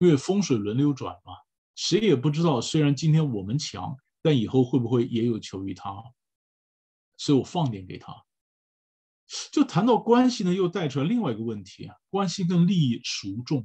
A: 因为风水轮流转嘛，谁也不知道，虽然今天我们强，但以后会不会也有求于他？所以我放点给他。就谈到关系呢，又带出来另外一个问题啊，关系跟利益孰重？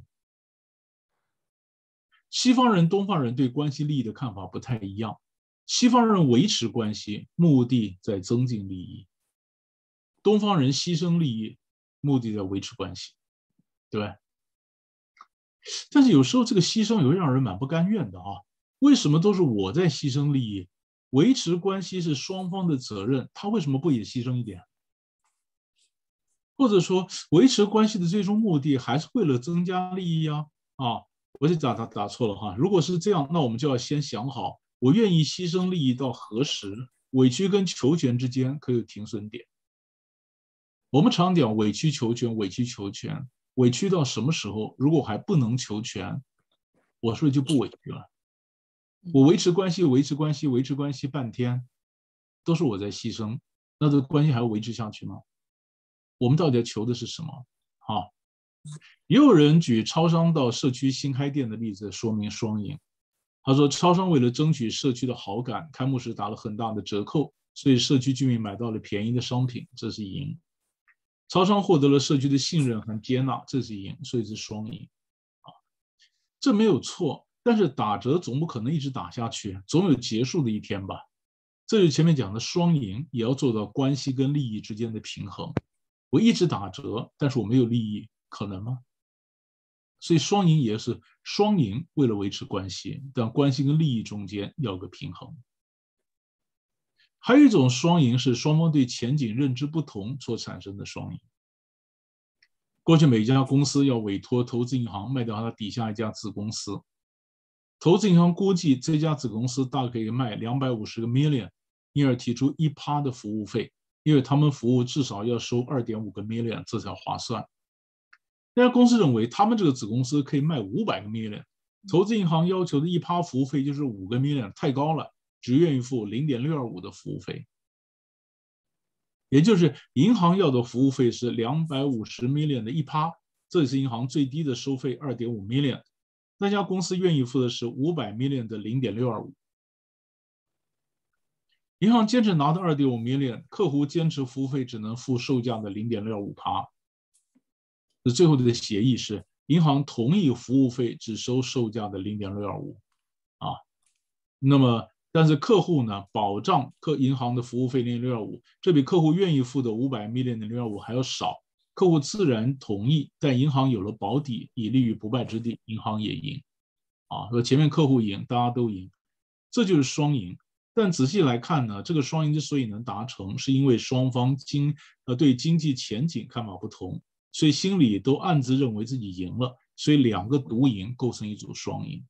A: 西方人、东方人对关系利益的看法不太一样。西方人维持关系，目的在增进利益；东方人牺牲利益，目的在维持关系，对吧？但是有时候这个牺牲也会让人蛮不甘愿的啊。为什么都是我在牺牲利益？维持关系是双方的责任，他为什么不也牺牲一点？或者说，维持关系的最终目的还是为了增加利益啊？啊，我就打打打错了哈。如果是这样，那我们就要先想好，我愿意牺牲利益到何时？委曲跟求全之间可有停损点。我们常讲委曲求全，委曲求全，委屈到什么时候？如果还不能求全，我是不是就不委屈了？我维持关系，维持关系，维持关系半天，都是我在牺牲，那这个关系还要维持下去吗？我们到底要求的是什么？啊，也有人举超商到社区新开店的例子说明双赢。他说，超商为了争取社区的好感，开幕时打了很大的折扣，所以社区居民买到了便宜的商品，这是赢。超商获得了社区的信任和接纳，这是赢，所以是双赢。啊，这没有错，但是打折总不可能一直打下去，总有结束的一天吧？这就是前面讲的双赢，也要做到关系跟利益之间的平衡。我一直打折，但是我没有利益，可能吗？所以双赢也是双赢，为了维持关系，但关系跟利益中间要个平衡。还有一种双赢是双方对前景认知不同所产生的双赢。过去每家公司要委托投资银行卖掉它底下一家子公司，投资银行估计这家子公司大概可以卖两百五十个 million， 因而提出 百分之一 的服务费，因为他们服务至少要收 二点五个 million， 这才划算。那家公司认为他们这个子公司可以卖五百个 million， 投资银行要求的 百分之一 服务费就是五个 million， 太高了，只愿意付 零点六二五 的服务费。也就是银行要的服务费是两百五十 million 的 百分之一， 这也是银行最低的收费 二点五 million， 那家公司愿意付的是五百 million 的 零点六二五。银行坚持拿到 二点五 million， 客户坚持服务费只能付售价的 零点六二五。最后的协议是银行同意服务费只收售价的 零点六二五。啊，那么但是客户呢保障客银行的服务费 零点六二五， 这比客户愿意付的五百 million 的 零点六二五 还要少，客户自然同意，但银行有了保底，以立于不败之地，银行也赢。啊，说前面客户赢，大家都赢，这就是双赢。但仔细来看呢，这个双赢之所以能达成，是因为双方经呃对经济前景看法不同，所以心里都暗自认为自己赢了，所以两个独赢构成一组双赢。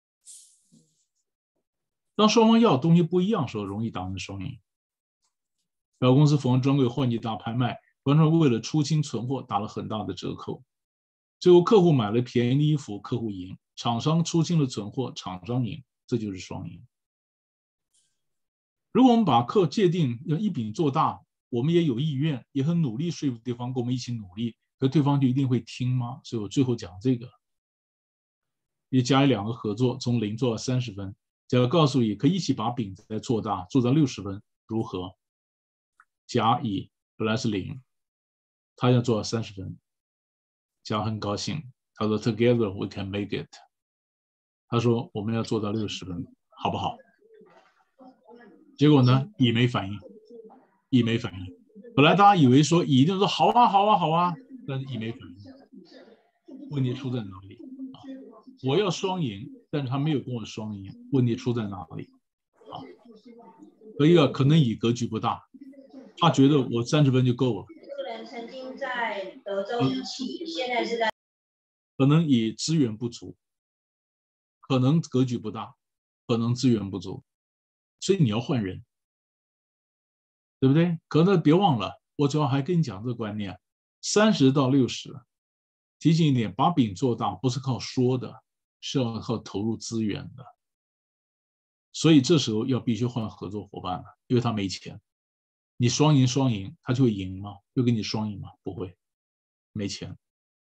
A: 当双方要的东西不一样的时候，容易达成双赢。百货公司服装专柜换季大拍卖，观众为了出清存货打了很大的折扣，最后客户买了便宜的衣服，客户赢；厂商出清了存货，厂商赢，这就是双赢。如果我们把课界定要一饼做大，我们也有意愿，也很努力说服对方跟我们一起努力，可对方就一定会听吗？所以我最后讲这个，也甲乙两个合作，从零做到三十分，甲告诉乙可以一起把饼再做大，做到六十分，如何？甲乙本来是零，他要做到三十分，甲很高兴，他说 Together we can make it。他说我们要做到六十分，好不好？结果呢，乙没反应，乙没反应。本来大家以为说乙一定说好啊好啊好啊，但是乙没反应。问题出在哪里啊？我要双赢，但是他没有跟我双赢，问题出在哪里啊？第一个可能乙格局不大，他觉得我三十分就够了。
B: 这个人曾经在德州一起，现在是在
A: 可能乙资源不足，可能格局不大，可能资源不足，所以你要换人。对不对？可是别忘了，我主要还跟你讲这个观念：三十到六十，提醒一点，把饼做大不是靠说的，是要靠投入资源的。所以这时候要必须换合作伙伴了，因为他没钱。你双赢双赢，他就会赢吗？就跟你双赢吗？不会，没钱。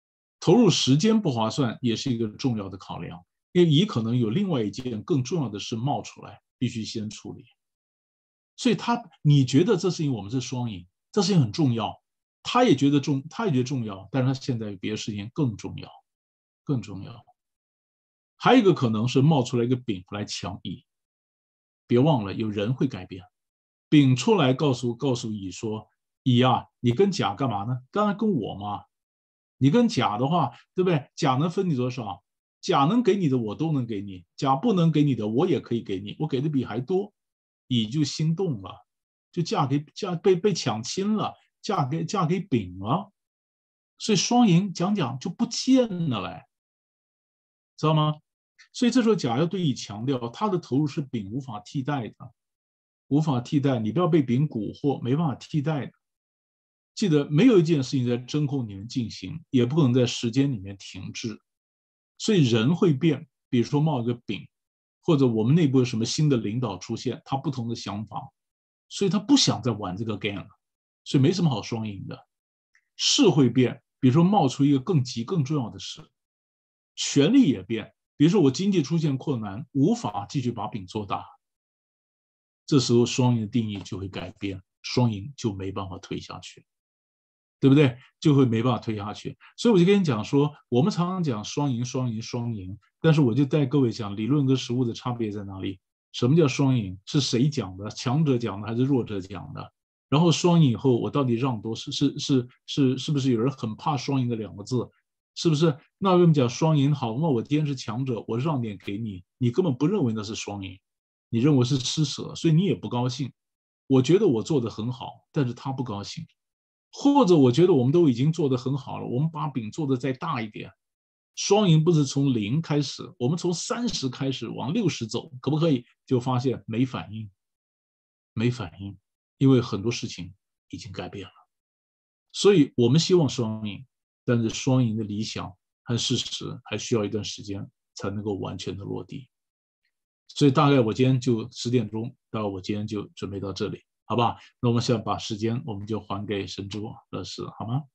A: 投入时间不划算也是一个重要的考量，因为乙可能有另外一件更重要的事冒出来，必须先处理。所以他，你觉得这事情我们是双赢，这事情很重要，他也觉得重，他也觉得重要，但是他现在有别的事情更重要，更重要。还有一个可能是冒出来一个丙来抢乙，别忘了有人会改变。丙出来告诉告诉乙说：“乙啊，你跟甲干嘛呢？当然跟我嘛。你跟甲的话，对不对？甲能分你多少？甲能给你的我都能给你，甲不能给你的我也可以给你，我给的比还多。”乙就心动了，就嫁给嫁被被抢亲了，嫁给嫁给丙了，所以双赢讲讲就不见了嘞，知道吗？所以这时候甲要对乙强调，他的投入是丙无法替代的，无法替代，你不要被丙蛊惑，没办法替代的。记得没有一件事情在真空里面进行，也不可能在时间里面停滞，所以人会变，比如说冒一个丙，或者我们内部有什么新的领导出现，他不同的想法，所以他不想再玩这个 game 了，所以没什么好双赢的。事会变，比如说冒出一个更急更重要的事，权力也变，比如说我经济出现困难，无法继续把饼做大，这时候双赢的定义就会改变，双赢就没办法推下去，对不对？就会没办法推下去。所以我就跟你讲说，我们常常讲双赢双赢双赢，但是我就带各位讲理论跟实务的差别在哪里。什么叫双赢？是谁讲的？强者讲的还是弱者讲的？然后双赢以后，我到底让多是是是是是不是有人很怕双赢的两个字？是不是？那我们讲双赢好，那我今天是强者，我让点给你，你根本不认为那是双赢，你认为是施舍，所以你也不高兴。我觉得我做得很好，但是他不高兴。或者我觉得我们都已经做得很好了，我们把饼做得再大一点。双赢不是从零开始，我们从三十开始往六十走，可不可以？就发现没反应，没反应，因为很多事情已经改变了。所以我们希望双赢，但是双赢的理想和事实还需要一段时间才能够完全的落地。所以大概我今天就十点钟，大概我今天就准备到这里。好吧，那我们现在把时间我们就还给神珠老师，好吗？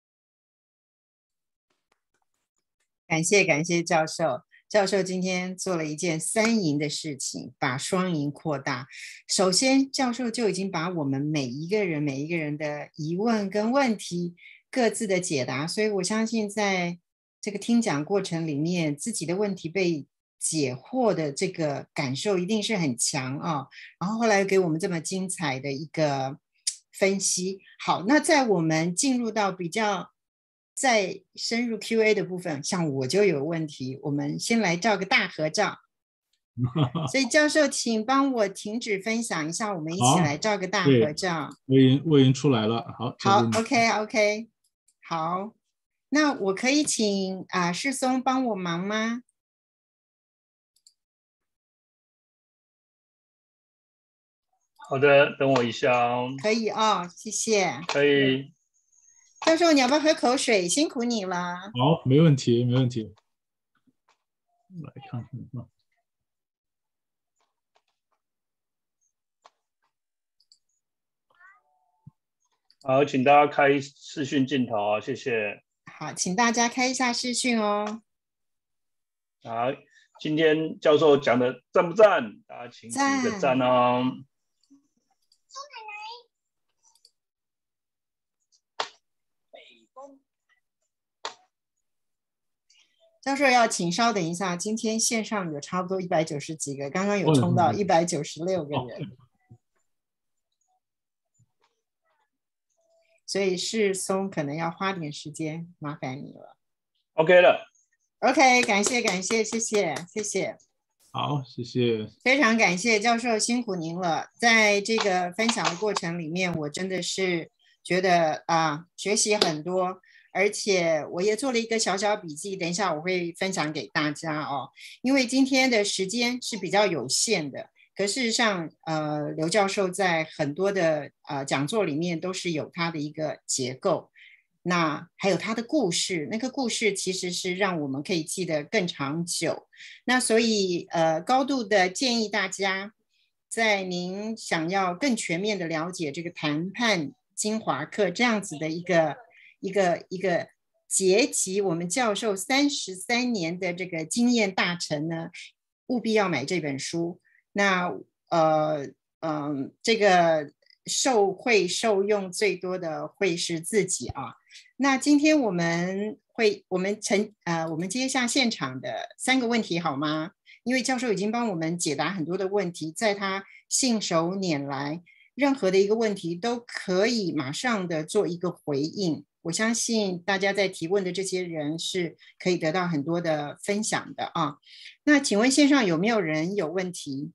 C: 感谢感谢教授，教授今天做了一件三赢的事情，把双赢扩大。首先，教授就已经把我们每一个人每一个人的疑问跟问题各自的解答，所以我相信在这个听讲过程里面，自己的问题被解惑的这个感受一定是很强啊。然后后来给我们这么精彩的一个分析。好，那在我们进入到比较再深入 Q A 的部分，像我就有问题，我们先来照个大合照。所以教授，请帮我停止分享一下，我们一起来照个大合照。
A: 我已经我已经出来了，好，
C: 好 ，OK OK， 好，那我可以请啊世松帮我忙吗？
D: 好的，等我一下哦。
C: 可以哦，谢谢。
D: 可以。
C: 教授，你要不要喝口水？辛苦你了。
A: 好，没问题，没问题。来看看啊。
D: 好，请大家开视讯镜头啊，谢谢。
C: 好，请大家开一下视讯哦。
D: 好，今天教授讲的赞不赞？大家请点个赞哦。
C: 教授要请稍等一下，今天线上有差不多一百九十几个，刚刚有冲到一百九十六个人，所以世松可能要花点时间，麻烦你了。
D: OK 了
C: ，OK， 感谢感谢，谢谢谢谢。
A: 好，谢谢。
C: 非常感谢教授，辛苦您了。在这个分享的过程里面，我真的是觉得啊，学习很多。而且我也做了一个小小笔记，等一下我会分享给大家哦。因为今天的时间是比较有限的，可事实上，呃，刘教授在很多的呃讲座里面都是有他的一个结构，那还有他的故事，那个故事其实是让我们可以记得更长久。那所以呃，高度的建议大家，在您想要更全面的了解这个谈判精华课这样子的一个。一个一个结集我们教授三十三年的这个经验大成呢，务必要买这本书。那呃嗯，这个受惠受用最多的会是自己啊。那今天我们会我们成呃我们接下现场的三个问题好吗？因为教授已经帮我们解答很多的问题，在他信手拈来，任何的一个问题都可以马上的做一个回应。我相信大家在提问的这些人是可以得到很多的分享的啊。那请问线上有没有人有问题？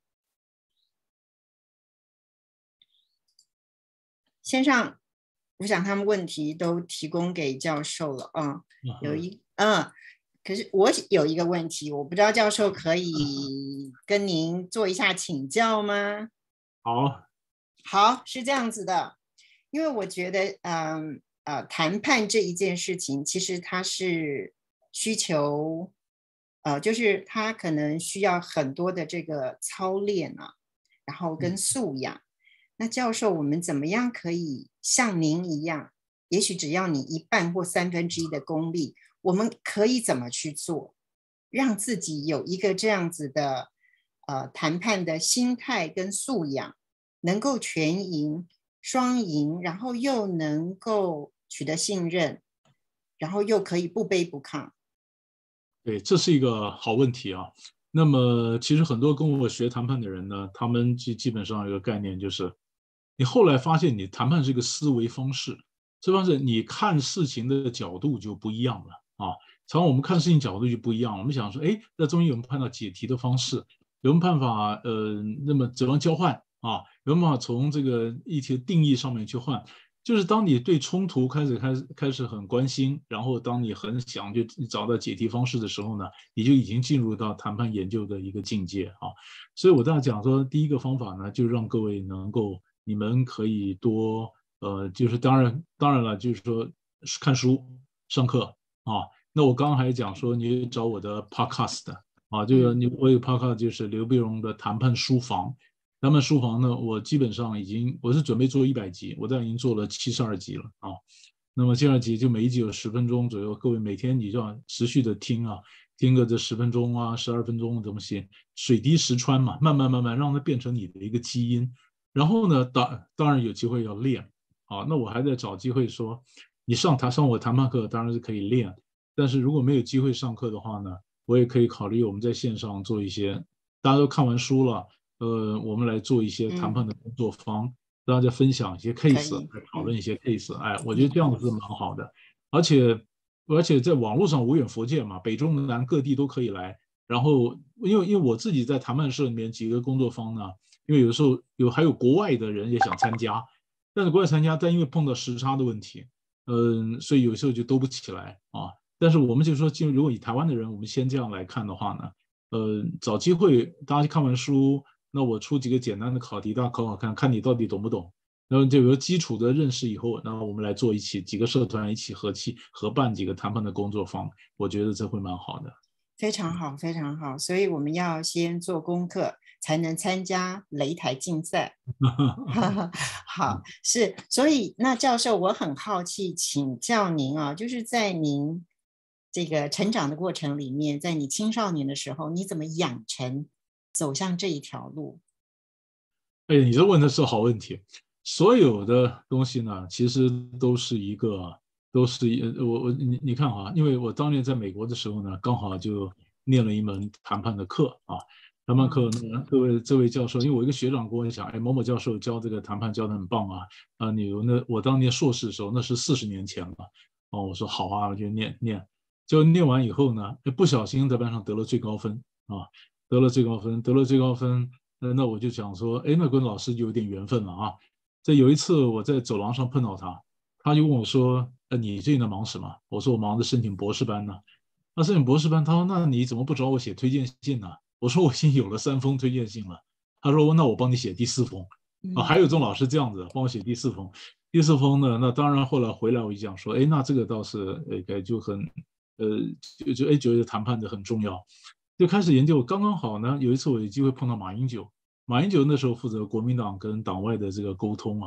C: 线上，我想他们问题都提供给教授了啊。有一嗯，可是我有一个问题，我不知道教授可以跟您做一下请教吗？
A: 好，
C: 好，是这样子的，因为我觉得，嗯呃，谈判这一件事情，其实它是需求，呃，就是它可能需要很多的这个操练啊，然后跟素养。嗯、那教授，我们怎么样可以像您一样？也许只要你一半或三分之一的功力，我们可以怎么去做，让自己有一个这样子的呃谈判的心态跟素养，能够全赢、双赢，然后又能够取得信任，然后又可以不卑不亢。
A: 对，这是一个好问题啊。那么，其实很多跟我学谈判的人呢，他们基基本上有一个概念，就是你后来发现，你谈判是一个思维方式。这方式你看事情的角度就不一样了啊！常常我们看事情角度就不一样，我们想说，哎，那终于有没有看到解题的方式，有没有办法，呃，那么怎么交换啊？有没有办法从这个议题的定义上面去换？就是当你对冲突开始开始开始很关心，然后当你很想就找到解题方式的时候呢，你就已经进入到谈判研究的一个境界啊！所以我大家讲说，第一个方法呢，就让各位能够，你们可以多。呃，就是当然，当然了，就是说看书、上课啊。那我刚刚还讲说，你找我的 podcast 啊，这个你我有 podcast 就是刘碧荣的谈判书房。谈判书房呢，我基本上已经我是准备做一百集，我但已经做了七十二集了啊。那么七十二集就每一集有十分钟左右，各位每天你就要持续的听啊，听个这十分钟啊、十二分钟的东西，水滴石穿嘛，慢慢慢慢让它变成你的一个基因。然后呢，当当然有机会要练。好，那我还在找机会说，你上谈上我谈判课当然是可以练，但是如果没有机会上课的话呢，我也可以考虑我们在线上做一些，大家都看完书了，呃，我们来做一些谈判的工作坊，嗯、大家分享一些 case， 来讨论一些 case，、嗯、哎，我觉得这样子是蛮好的，而且而且在网络上无远弗届嘛，北中南各地都可以来，然后因为因为我自己在谈判社里面几个工作坊呢，因为有时候有还有国外的人也想参加。但是国外参加，但因为碰到时差的问题，嗯，所以有时候就兜不起来啊。但是我们就说，就如果以台湾的人，我们先这样来看的话呢，呃，找机会大家看完书，那我出几个简单的考题，大家考考看，看你到底懂不懂。然后就有基础的认识以后，然后我们来做一起几个社团一起合气合办几个谈判的工作坊，我觉得这会蛮好的。
C: 非常好，非常好。所以我们要先做功课，才能参加擂台竞赛。好，是，所以那教授，我很好奇，请教您啊，就是在您这个成长的过程里面，在你青少年的时候，你怎么养成走向这一条路？
A: 哎，你这问的是好问题。所有的东西呢，其实都是一个。都是我我你你看啊，因为我当年在美国的时候呢，刚好就念了一门谈判的课啊。谈判课呢，各位这位教授，因为我一个学长跟我讲，哎，某某教授教这个谈判教的很棒啊，啊，你那我当年硕士的时候，那是四十年前了。哦，我说好啊，我就念念，就念完以后呢，不小心在班上得了最高分啊，得了最高分，得了最高分，那那我就想说，哎，那跟老师就有点缘分了啊。这有一次我在走廊上碰到他。他就问我说：“呃，你最近在忙什么？”我说：“我忙着申请博士班呢。”那申请博士班，他说：“那你怎么不找我写推荐信呢？”我说：“我已经有了三封推荐信了。”他说：“那我帮你写第四封。”啊，还有这种老师这样子帮我写第四封。第四封呢，那当然后来回来我就讲说：“哎，那这个倒是呃，就很呃，就就哎觉得谈判的很重要，就开始研究。刚刚好呢，有一次我有机会碰到马英九，马英九那时候负责国民党跟党外的这个沟通啊。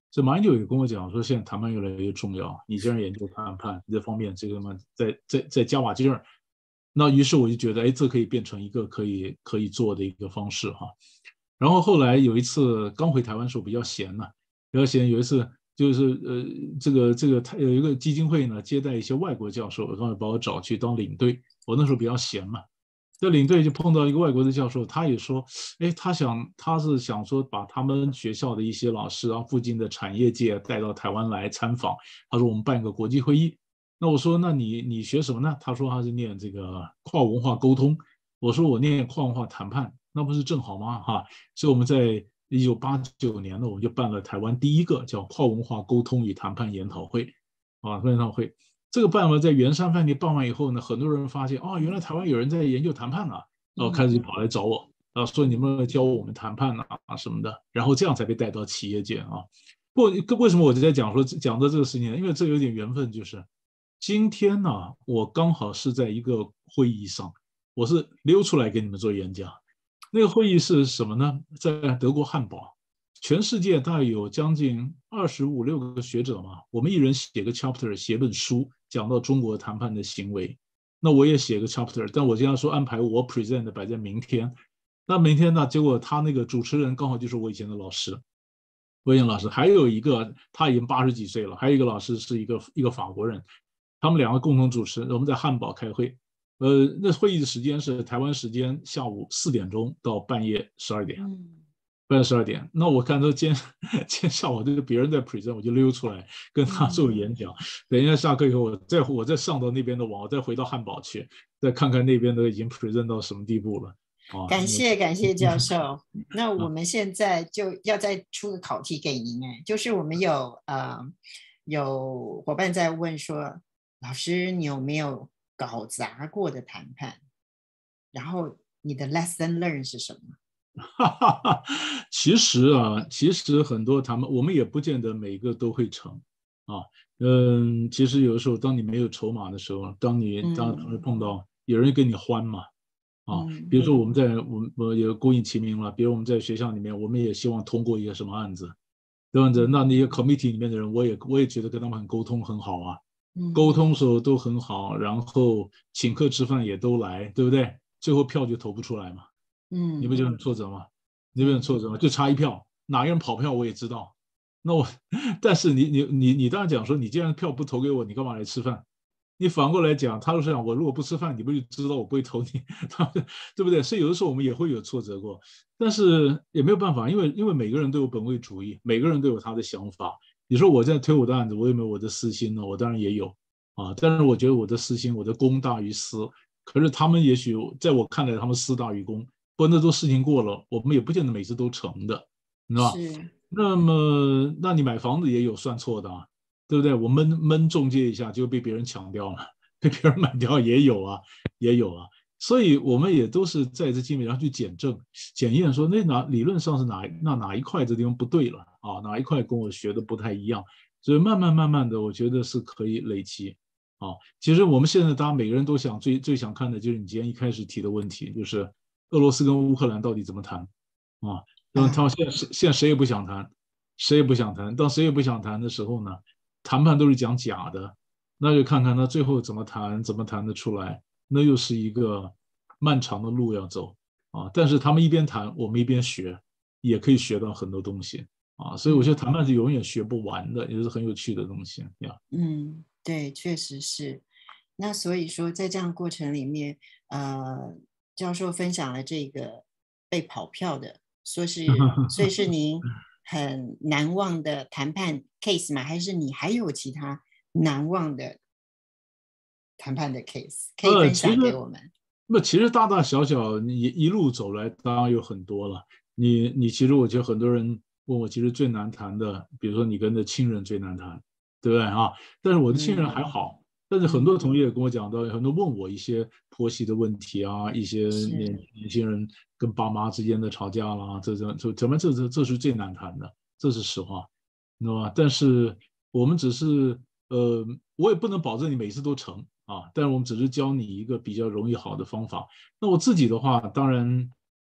A: 所以马英九也跟我讲说，现在谈判越来越重要，你既然研究谈判这方面，这个嘛，再再再加把劲儿。那于是我就觉得，哎，这可以变成一个可以可以做的一个方式哈。然后后来有一次刚回台湾时候比较闲呢、啊，比较闲，有一次就是呃，这个这个有一个基金会呢接待一些外国教授，然后把我找去当领队。我那时候比较闲嘛。这领队就碰到一个外国的教授，他也说，哎，他想他是想说把他们学校的一些老师啊，附近的产业界带到台湾来参访。他说我们办个国际会议。那我说那你你学什么呢？他说他是念这个跨文化沟通。我说我念跨文化谈判，那不是正好吗？哈，所以我们在一九八九年呢，我们就办了台湾第一个叫跨文化沟通与谈判研讨会，啊，研讨会。这个办完在圆山饭店办完以后呢，很多人发现哦，原来台湾有人在研究谈判啊，然后开始就跑来找我，啊，说你们教我们谈判啊什么的，然后这样才被带到企业界啊。不过为什么我在讲说讲到这个事情呢？因为这有点缘分，就是今天呢，我刚好是在一个会议上，我是溜出来给你们做演讲。那个会议是什么呢？在德国汉堡。全世界大概有将近二十五六个学者嘛，我们一人写个 chapter， 写本书，讲到中国谈判的行为。那我也写个 chapter， 但我经常说安排我 present 的摆在明天。那明天呢，结果他那个主持人刚好就是我以前的老师，魏延老师，还有一个他已经八十几岁了，还有一个老师是一个一个法国人，他们两个共同主持，我们在汉堡开会。呃，那会议的时间是台湾时间下午四点钟到半夜十二点。嗯半夜十二点，那我看到今天今天下午这个别人在 present， 我就溜出来跟他做演讲。等一下下课以后，我再我再上到那边的网，我再回到汉堡去，再看看那边的已经 present 到什么地步了。
C: 啊、感谢感谢教授。那我们现在就要再出个考题给您，哎，就是我们有呃有伙伴在问说，老师你有没有搞砸过的谈判？然后你的 lesson learn 是什么？
A: 哈哈哈，其实啊，其实很多他们我们也不见得每个都会成啊。嗯，其实有的时候，当你没有筹码的时候，当你当时碰到有人跟你欢嘛，啊，比如说我们在我们我有孤影其名了，比如我们在学校里面，我们也希望通过一个什么案子，对吧？那那些 committee 里面的人，我也我也觉得跟他们很沟通很好啊，沟通的时候都很好，然后请客吃饭也都来，对不对？最后票就投不出来嘛。嗯，你不就很挫折吗？你不很挫折吗？就差一票，哪个人跑票我也知道。那我，但是你你你你当然讲说，你既然票不投给我，你干嘛来吃饭？你反过来讲，他就是讲我如果不吃饭，你不就知道我不会投你，对不对？所以有的时候我们也会有挫折过，但是也没有办法，因为因为每个人都有本位主义，每个人都有他的想法。你说我在推我的案子，我有没有我的私心呢？我当然也有啊，但是我觉得我的私心，我的公大于私。可是他们也许在我看来，他们私大于公。不过那都事情过了，我们也不见得每次都成的，你知道吧？是。那么，那你买房子也有算错的啊，对不对？我闷闷中介一下就被别人抢掉了，被别人买掉也有啊，也有啊。所以我们也都是在这基本上去检证、检验，说那哪理论上是哪那哪一块这地方不对了啊，哪一块跟我学的不太一样。所以慢慢慢慢的，我觉得是可以累积。啊，其实我们现在大家每个人都想最最想看的就是你今天一开始提的问题，就是俄罗斯跟乌克兰到底怎么谈啊？那他现在现在谁也不想谈，谁也不想谈。当谁也不想谈的时候呢，谈判都是讲假的，那就看看他最后怎么谈，怎么谈得出来，那又是一个漫长的路要走啊。但是他们一边谈，我们一边学，也可以学到很多东西啊。所以我觉得谈判是永远学不完的，也是很有趣的东西呀。
C: 嗯，对，确实是。那所以说，在这样的过程里面，呃，教授分享了这个被跑票的，说是，所以是您很难忘的谈判 case 吗？还是你还有其他难忘的谈判的 case 可以分享给我们？呃、
A: 那其实大大小小，你一路走来，当然有很多了。你你其实我觉得很多人问我，其实最难谈的，比如说你跟的亲人最难谈，对不对啊？但是我的亲人还好。嗯，但是很多同学也跟我讲到，很多问我一些婆媳的问题啊，一些年年轻人跟爸妈之间的吵架啦，这这这怎么这这这是最难谈的，这是实话，你知道吧？但是我们只是呃，我也不能保证你每次都成啊，但是我们只是教你一个比较容易好的方法。那我自己的话，当然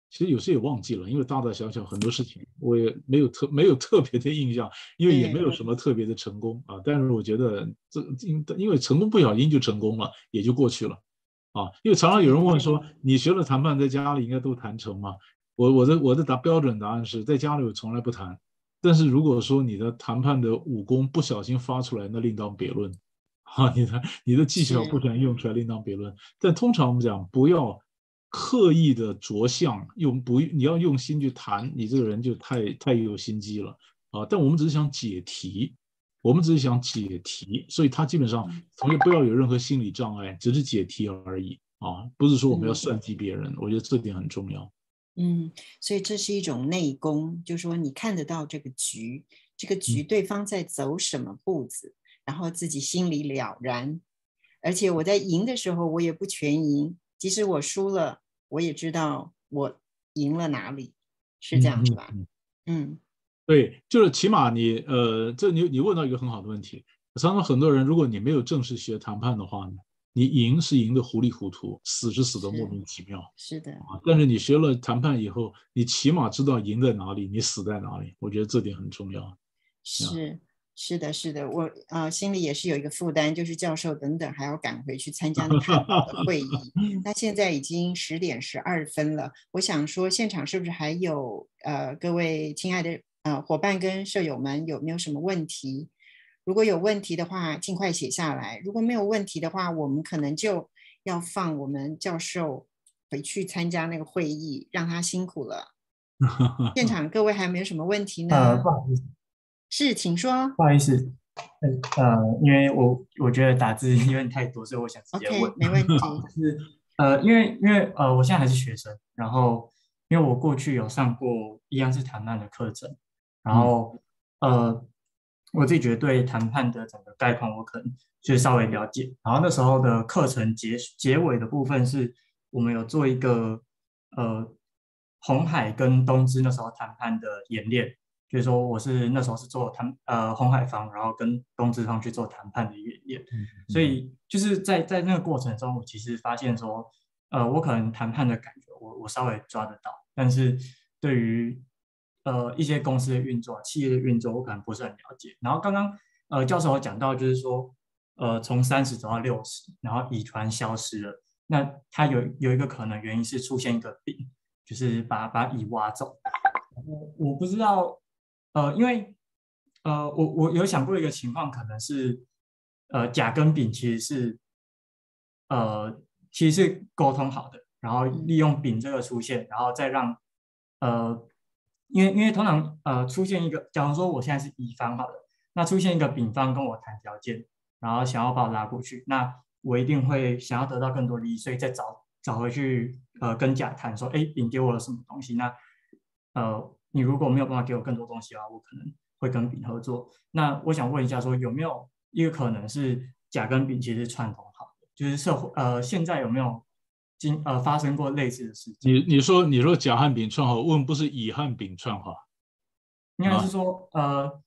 A: 其实有时也忘记了，因为大大小小很多事情我也没有特没有特别的印象，因为也没有什么特别的成功啊。但是我觉得这因为成功不小心就成功了，也就过去了啊。因为常常有人问说，你学了谈判在家里应该都谈成吗？我我的我的答标准答案是在家里我从来不谈，但是如果说你的谈判的武功不小心发出来，那另当别论。啊，你的你的技巧不小心用出来另当别论。但通常我们讲不要刻意的着相，用不你要用心去谈，你这个人就太太有心机了啊。但我们只是想解题，我们只是想解题，所以他基本上同学不要有任何心理障碍，只是解题而已啊，不是说我们要算计别人。我觉得这点很重要。
C: 嗯，所以这是一种内功，就是说你看得到这个局，这个局对方在走什么步子，然后自己心里了然。而且我在赢的时候，我也不全赢，即使我输了，我也知道我赢了哪里，是这样子吧？嗯，嗯
A: 对，就是起码你呃，这你你问到一个很好的问题。常常很多人，如果你没有正式学谈判的话呢，你赢是赢得糊里糊涂，死是死得莫名其妙。
C: 是的
A: 啊，但是你学了谈判以后，你起码知道赢在哪里，你死在哪里。我觉得这点很重要。
C: 是。是的，是的，我呃心里也是有一个负担，就是教授等等还要赶回去参加那汉堡的会议。那现在已经十点十二分了，我想说现场是不是还有呃各位亲爱的呃伙伴跟舍友们有没有什么问题？如果有问题的话，尽快写下来；如果没有问题的话，我们可能就要放我们教授回去参加那个会议，让他辛苦了。现场各位还有没有什么问题呢？
E: 呃，不好意思。
C: 是，请说。
E: 不好意思，呃，因为我我觉得打字有点太多，所以我想直接问。
C: OK， 没问题。
E: 就是呃，因为因为呃，我现在还是学生，然后因为我过去有上过一样是谈判的课程，然后、嗯、呃，我自己觉得对谈判的整个概况我可能就是稍微了解。然后那时候的课程结结尾的部分是我们有做一个呃鸿海跟东芝那时候谈判的演练。就是说，我是那时候是做谈呃鸿海方，然后跟东芝方去做谈判的演练，所以就是在在那个过程中，我其实发现说，呃，我可能谈判的感觉我我稍微抓得到，但是对于呃一些公司的运作、企业的运作，我可能不是很了解。然后刚刚呃教授有讲到，就是说，呃从三十走到六十，然后乙团消失了，那它有有一个可能原因是出现一个丙，就是把把乙挖走。我我不知道。呃，因为呃，我我有想过一个情况，可能是呃甲跟丙其实是呃其实是沟通好的，然后利用丙这个出现，然后再让呃，因为因为通常呃出现一个，假如说我现在是乙方好了，那出现一个丙方跟我谈条件，然后想要把我拉过去，那我一定会想要得到更多利益，所以再找找回去呃跟甲谈说，哎，丙给我了什么东西，那呃。你如果没有办法给我更多东西的话，我可能会跟丙合作。那我想问一下，说有没有一个可能是甲跟丙其实串通好的，就是社会呃现在有没有经呃发生过类似的事情？
A: 你你说你说甲和丙串好，问不是乙和丙串好？
E: 应该是说、啊、呃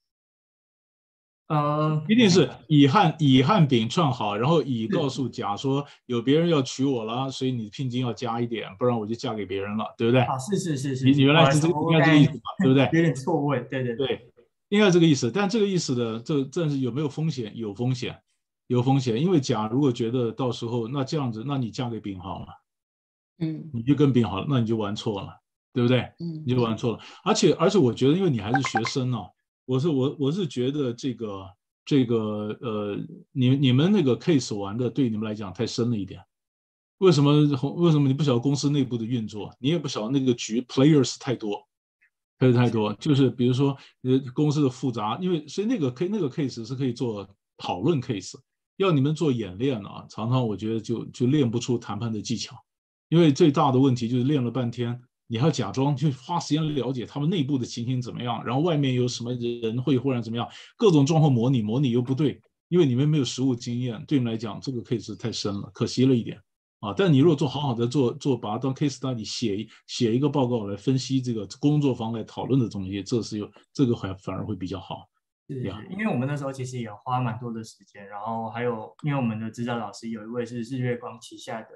E: 呃，
A: 一定是乙和乙和丙串好，然后乙告诉甲说有别人要娶我了，所以你聘金要加一点，不然我就嫁给别人了，对不对？
E: 啊，是是是是，
A: 你你原来是这个应该这个意思吧，对不对？
E: 有点错位，对对
A: 对，应该这个意思。但这个意思的这这是有没有风险？有风险，有风险。因为甲如果觉得到时候那这样子，那你嫁给丙好了，
C: 嗯，
A: 你就跟丙好了，那你就玩错了，对不对？
C: 嗯，
A: 你就玩错了。而且而且我觉得，因为你还是学生啊，我是我我是觉得这个这个呃，你你们那个 case 玩的对你们来讲太深了一点。为什么为什么你不晓得公司内部的运作？你也不晓得那个局 players 太多。players 太多，就是比如说呃公司的复杂，因为所以那个 case 那个 case 是可以做讨论 case， 要你们做演练啊，常常我觉得就就练不出谈判的技巧，因为最大的问题就是练了半天，你还要假装去花时间了解他们内部的情形怎么样，然后外面有什么人会忽然怎么样，各种状况模拟模拟又不对，因为你们没有实务经验，对你们来讲这个 case 太深了，可惜了一点。啊，但你如果做好好的做做，把它当 case study 写写一个报告来分析这个工作坊来讨论的东西，这是有这个反反而会比较好。
E: 是，因为我们那时候其实也花蛮多的时间，然后还有因为我们的指导老师有一位是日月光旗下的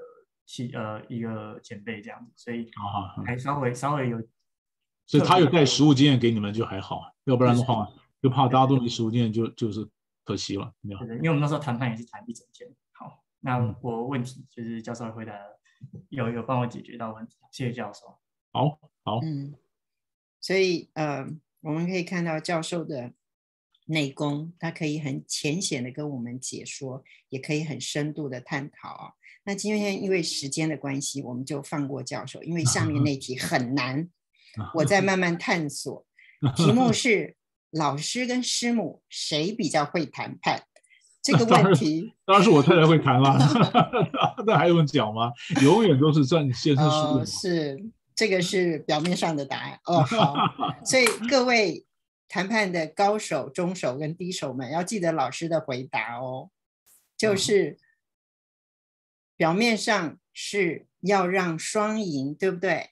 E: 系呃一个前辈这样子，所以
A: 啊，
E: 还稍微稍微有，
A: 所以他有带实务经验给你们就还好，要不然的话就怕大家都没实务经验就就是可惜了，对吧？
E: 对对，因为我们那时候谈判也是谈一整天。好，那
A: 嗯
E: 我问题就是教授回答有有帮我解决到问题，谢谢教授。
A: 好，好，
C: 嗯，所以呃，我们可以看到教授的内功，他可以很浅显的跟我们解说，也可以很深度的探讨啊。那今天因为时间的关系，我们就放过教授，因为下面那题很难，我在慢慢探索。题目是老师跟师母谁比较会谈判？这个问题
A: 当然是我太太会谈了，那还用讲吗？永远都是占先生输
C: 哦，
A: 的。
C: 是这个是表面上的答案哦。好，所以各位谈判的高手、中手跟低手们要记得老师的回答哦，就是表面上是要让双赢，对不对？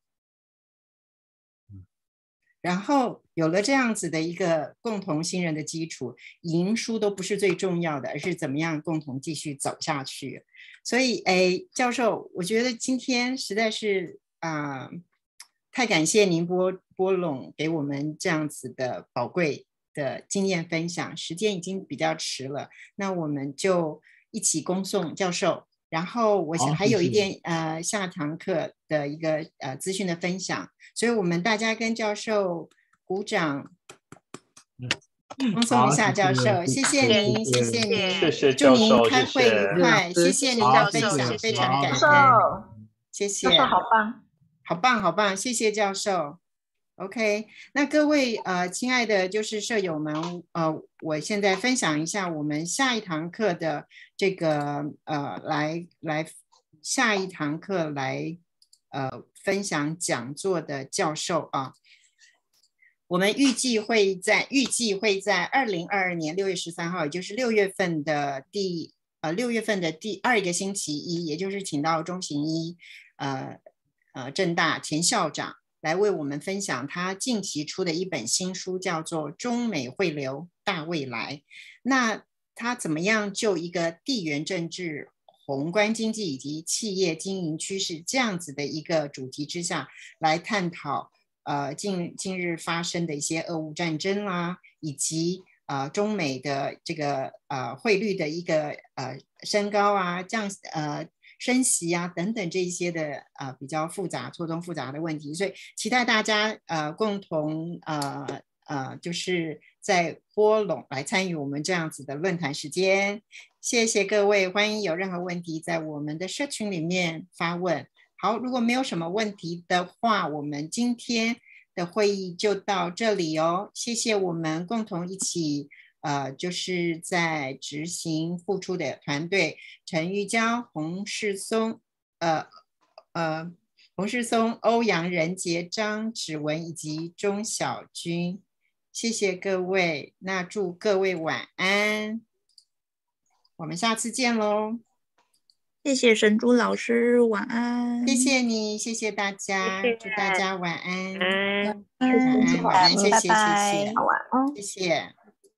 C: 然后有了这样子的一个共同信任的基础，赢输都不是最重要的，而是怎么样共同继续走下去。所以，哎，教授，我觉得今天实在是啊、呃，太感谢您拨拨拢给我们这样子的宝贵的经验分享。时间已经比较迟了，那我们就一起恭送教授。然后我想还有一点呃下堂课的一个呃资讯的分享，所以我们大家跟教授鼓掌，恭送一下教授，谢谢您，谢谢您，
D: 谢谢
C: 祝您
D: 教授，
C: 开会愉快，谢谢您的分享，非常感恩，谢谢，
B: 教授好棒，
C: 好棒，好棒，谢谢教授。OK， 那各位呃，亲爱的就是舍友们，呃，我现在分享一下我们下一堂课的这个呃，来来下一堂课来呃分享讲座的教授啊。我们预计会在预计会在二零二二年六月十三号，也就是六月份的第呃六月份的第二个星期一，也就是请到钟行一呃呃政大前校长来为我们分享他近期出的一本新书，叫做《中美汇流大未来》。那他怎么样就一个地缘政治、宏观经济以及企业经营趋势这样子的一个主题之下来探讨呃近近日发生的一些俄乌战争啦、啊，以及呃中美的这个呃汇率的一个呃升高啊、降呃。升息啊等等这一些的呃比较复杂错综复杂的问题，所以期待大家呃共同呃呃就是在波拢来参与我们这样子的论坛时间。谢谢各位，欢迎有任何问题在我们的社群里面发问。好，如果没有什么问题的话，我们今天的会议就到这里哦。谢谢我们共同一起呃，就是在执行付出的团队，陈玉娇、洪世松、呃呃洪世松、欧阳仁杰、张芷文以及钟小军，谢谢各位，那祝各位晚安，我们下次见喽。
F: 谢谢神珠老师，晚安。
C: 谢谢你，谢谢大家，
B: 谢谢
C: 祝大家晚安，
B: 嗯，
C: 晚安，晚安，谢谢，谢谢，
B: 好晚安，
C: 谢谢。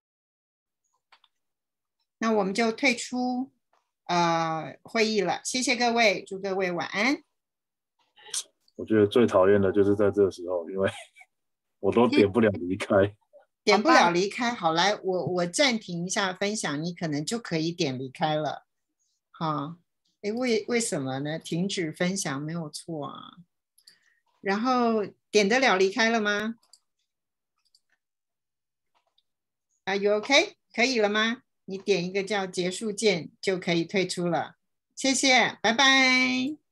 C: 那我们就退出呃会议了，谢谢各位，祝各位晚安。
G: 我觉得最讨厌的就是在这个时候，因为我都点不了离开，
C: 点不了离开。好，来，我我暂停一下分享，你可能就可以点离开了。好，诶，为为什么呢？停止分享没有错啊。然后点得了离开了吗 ？Are you OK？ 可以了吗？你点一个叫结束键就可以退出了，谢谢，拜拜。